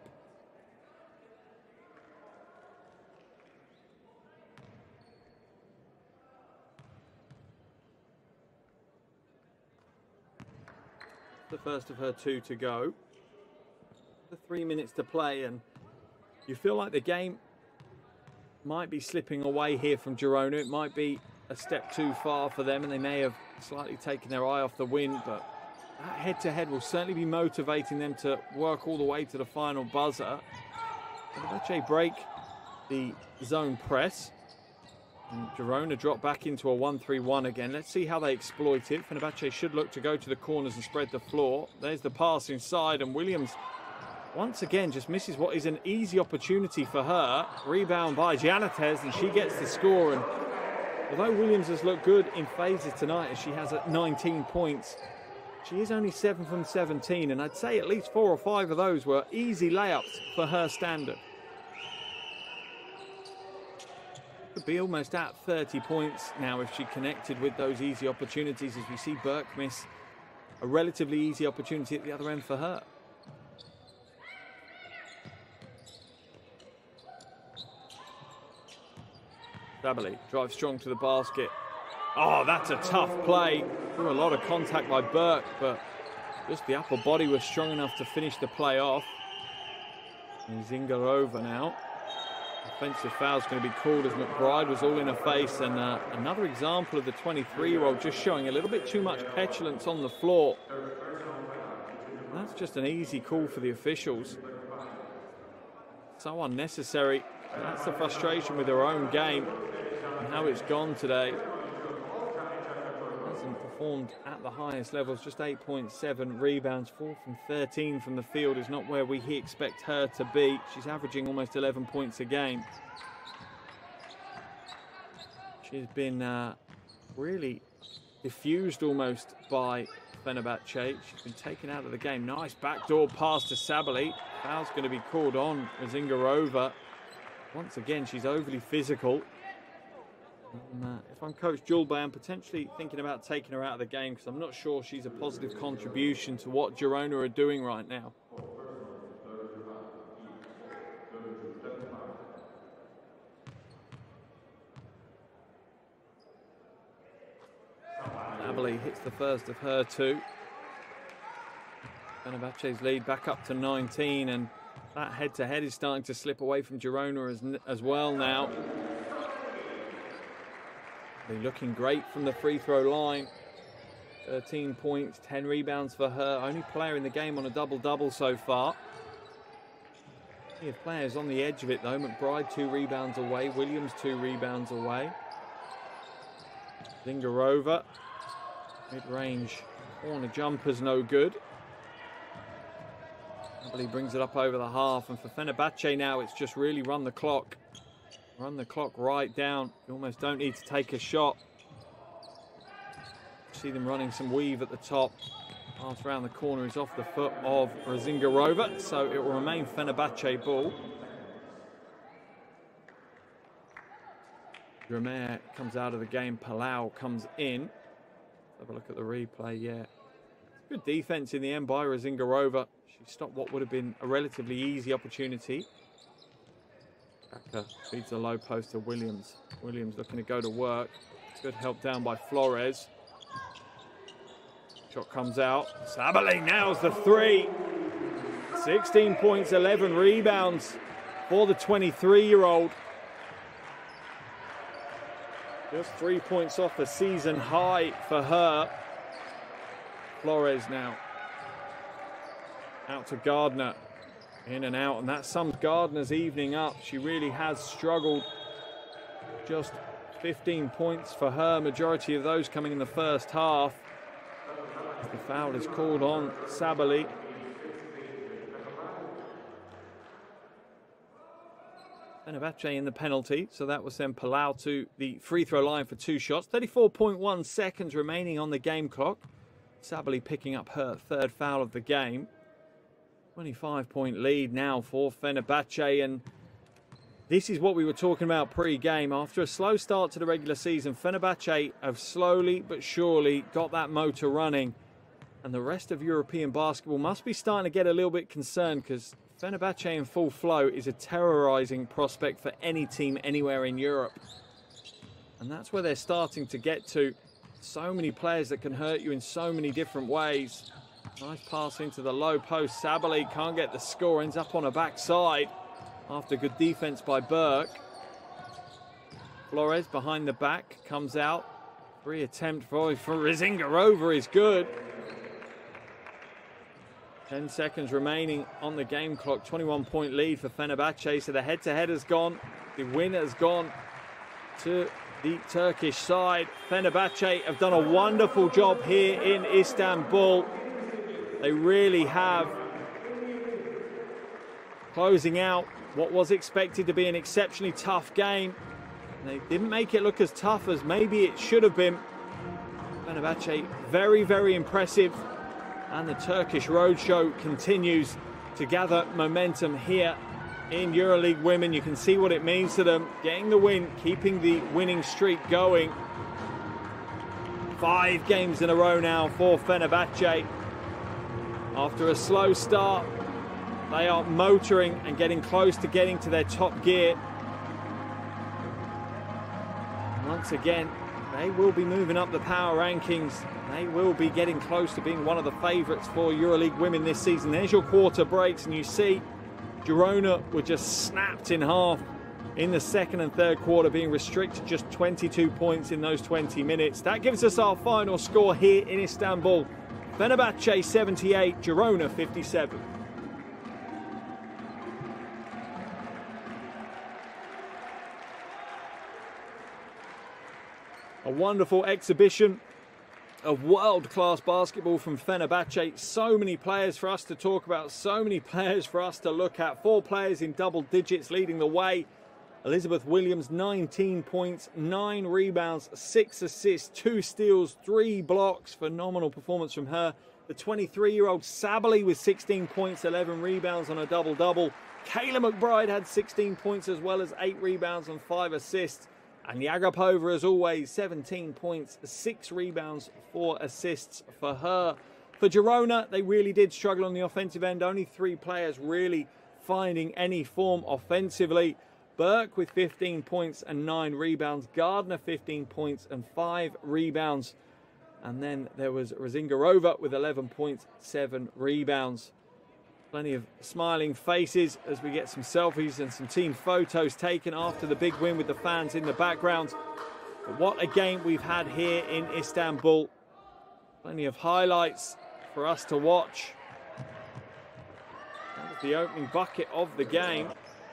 The first of her two to go. The three minutes to play, and you feel like the game might be slipping away here from Girona. It might be a step too far for them, and they may have slightly taken their eye off the win, but that head-to-head will certainly be motivating them to work all the way to the final buzzer. Fenerbahce break the zone press. And Girona drop back into a one three one again. Let's see how they exploit it. Fenerbahce should look to go to the corners and spread the floor. There's the pass inside, and Williams once again just misses what is an easy opportunity for her. Rebound by Janatez, and she gets the score. And although Williams has looked good in phases tonight, as she has at nineteen points, She is only seven from seventeen, and I'd say at least four or five of those were easy layups for her standard. Could be almost at thirty points now if she connected with those easy opportunities, as we see Burke miss a relatively easy opportunity at the other end for her. Sabally drives strong to the basket. Oh, that's a tough play. Through a lot of contact by Burke, but just the upper body was strong enough to finish the play off. And Zingarova now. Offensive foul is going to be called as McBride was all in her face. And uh, another example of the twenty-three-year-old just showing a little bit too much petulance on the floor. That's just an easy call for the officials. So unnecessary. That's the frustration with her own game and how it's gone today. Hasn't performed at the highest levels, just eight point seven rebounds, four from thirteen from the field is not where we expect her to be. She's averaging almost eleven points a game. She's been uh, really diffused almost by Fenerbahce. She's been taken out of the game. Nice backdoor pass to Sabally. Foul's going to be called on Zingarova. Once again, she's overly physical. And, uh, if I'm Coach Julbe, I'm potentially thinking about taking her out of the game because I'm not sure she's a positive contribution to what Girona are doing right now. Sabally hits the first of her two. Fenerbahce's lead back up to nineteen, and that head-to-head is starting to slip away from Girona as, as well now. They're looking great from the free throw line. thirteen points, ten rebounds for her. Only player in the game on a double-double so far. Plenty of players on the edge of it though. McBride two rebounds away. Williams two rebounds away. Zingarova. Mid-range corner jumper's no good. He brings it up over the half, and for Fenerbahce now it's just really run the clock. Run the clock right down. You almost don't need to take a shot. See them running some weave at the top. Pass around the corner is off the foot of Zingarova, so it will remain Fenerbahce ball. Dramer comes out of the game. Palau comes in. Have a look at the replay. Yeah, good defense in the end by Zingarova. She stopped what would have been a relatively easy opportunity. Kaka feeds the low post to Williams. Williams looking to go to work. Good help down by Flores. Shot comes out. Sabally nails the three. sixteen points, eleven rebounds for the twenty-three-year-old. Just three points off a season high for her. Flores now. Out to Gardner, in and out, and that sums Gardner's evening up. She really has struggled. Just fifteen points for her, majority of those coming in the first half. The foul is called on Sabally. Fenerbahce in the penalty, so that was then Palau to the free throw line for two shots. thirty-four point one seconds remaining on the game clock. Sabally picking up her third foul of the game. twenty-five point lead now for Fenerbahce, and this is what we were talking about pre-game. After a slow start to the regular season, Fenerbahce have slowly but surely got that motor running, and the rest of European basketball must be starting to get a little bit concerned, because Fenerbahce in full flow is a terrorizing prospect for any team anywhere in Europe, and that's where they're starting to get to. So many players that can hurt you in so many different ways. Nice pass into the low post. Sabally can't get the score, ends up on a backside after good defense by Burke. Flores behind the back, comes out. Three attempt for, for Zingarova is good. ten seconds remaining on the game clock. twenty-one point lead for Fenerbahce, so the head-to-head has gone. The win has gone to the Turkish side. Fenerbahce have done a wonderful job here in Istanbul. They really have, closing out what was expected to be an exceptionally tough game. And they didn't make it look as tough as maybe it should have been. Fenerbahce, very, very impressive. And the Turkish Roadshow continues to gather momentum here in EuroLeague Women. You can see what it means to them, getting the win, keeping the winning streak going. Five games in a row now for Fenerbahce. After a slow start, they are motoring and getting close to getting to their top gear. Once again, they will be moving up the power rankings. They will be getting close to being one of the favourites for EuroLeague Women this season. There's your quarter breaks, and you see Girona were just snapped in half in the second and third quarter, being restricted to just twenty-two points in those twenty minutes. That gives us our final score here in Istanbul. Fenerbahce seventy-eight, Girona fifty-seven. A wonderful exhibition of world-class basketball from Fenerbahce. So many players for us to talk about, so many players for us to look at. Four players in double digits leading the way. Elizabeth Williams, nineteen points, nine rebounds, six assists, two steals, three blocks. Phenomenal performance from her. The twenty-three-year-old Sabally with sixteen points, eleven rebounds on a double-double. Kayla McBride had sixteen points as well as eight rebounds and five assists. And Yagapova, as always, seventeen points, six rebounds, four assists for her. For Girona, they really did struggle on the offensive end. Only three players really finding any form offensively. Burke with fifteen points and nine rebounds. Gardner fifteen points and five rebounds. And then there was Razingarova with eleven points, seven rebounds. Plenty of smiling faces as we get some selfies and some team photos taken after the big win with the fans in the background. But what a game we've had here in Istanbul. Plenty of highlights for us to watch. That was the opening bucket of the game.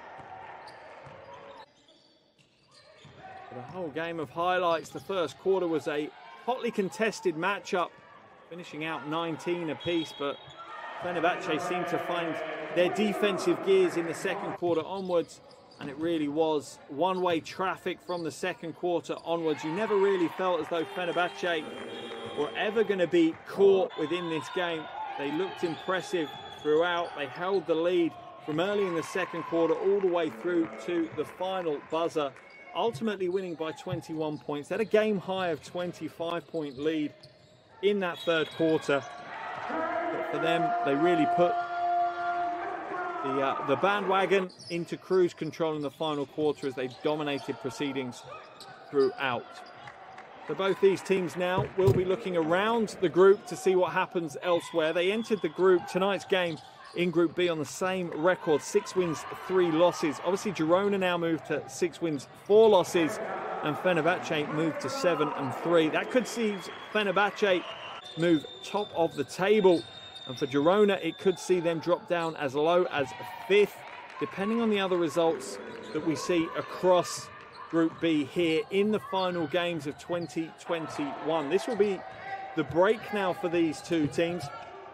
For the whole game of highlights, the first quarter was a hotly contested matchup, finishing out nineteen apiece, but Fenerbahce seemed to find their defensive gears in the second quarter onwards, and it really was one-way traffic from the second quarter onwards. You never really felt as though Fenerbahce were ever going to be caught within this game. They looked impressive throughout. They held the lead from early in the second quarter all the way through to the final buzzer, ultimately winning by twenty-one points. They had a game high of twenty-five point lead in that third quarter. But for them, they really put the, uh, the bandwagon into cruise control in the final quarter as they dominated proceedings throughout. So both these teams now will be looking around the group to see what happens elsewhere. They entered the group, tonight's game, in Group B on the same record, six wins, three losses. Obviously, Girona now moved to six wins, four losses, and Fenerbahce moved to seven and three. That could see Fenerbahce move top of the table, and for Girona it could see them drop down as low as fifth, depending on the other results that we see across Group B here in the final games of twenty twenty-one. This will be the break now for these two teams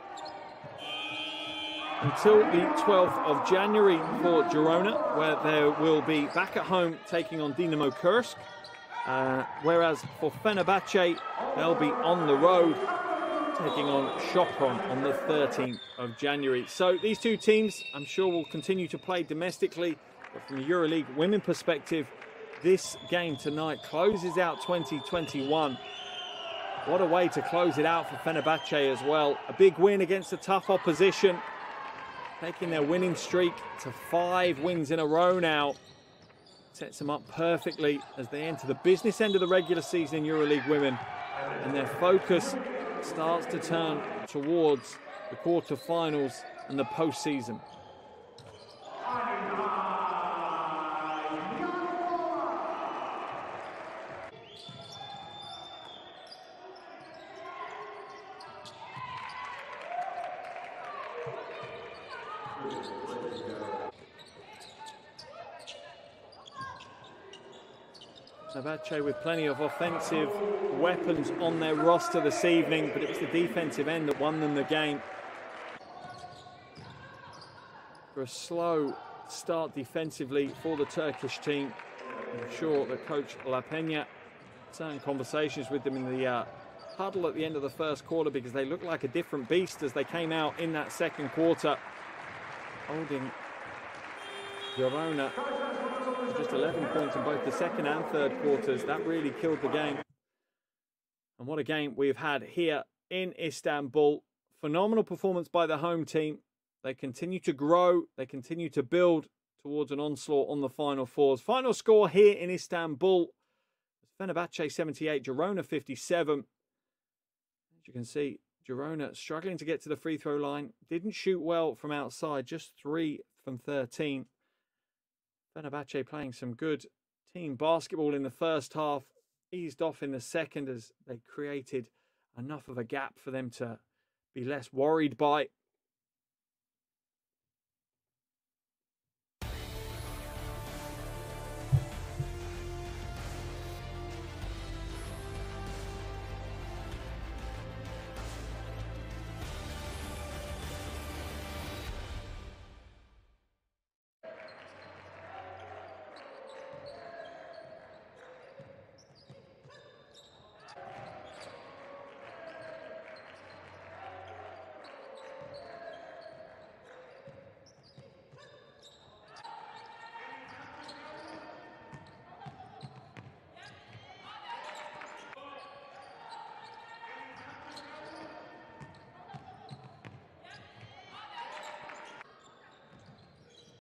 until the twelfth of January for Girona, where they will be back at home taking on Dinamo Kursk, uh, whereas for Fenerbahce they'll be on the road taking on Sopron on the thirteenth of January. So these two teams, I'm sure, will continue to play domestically, but from a EuroLeague women perspective, this game tonight closes out twenty twenty-one. What a way to close it out for Fenerbahce as well. A big win against a tough opposition, taking their winning streak to five wins in a row now. Sets them up perfectly as they enter the business end of the regular season in EuroLeague Women, and their focus starts to turn towards the quarterfinals and the postseason. Fenerbahce with plenty of offensive weapons on their roster this evening, but it was the defensive end that won them the game. For a slow start defensively for the Turkish team, I'm sure that coach La Peña, certain conversations with them in the uh, huddle at the end of the first quarter because they looked like a different beast as they came out in that second quarter, holding Girona just eleven points in both the second and third quarters. That really killed the game. And what a game we've had here in Istanbul. Phenomenal performance by the home team. They continue to grow. They continue to build towards an onslaught on the Final Fours. Final score here in Istanbul: Fenerbahce seventy-eight, Girona fifty-seven. As you can see, Girona struggling to get to the free throw line. Didn't shoot well from outside, just three from thirteen. Fenerbahce playing some good team basketball in the first half. Eased off in the second as they created enough of a gap for them to be less worried by.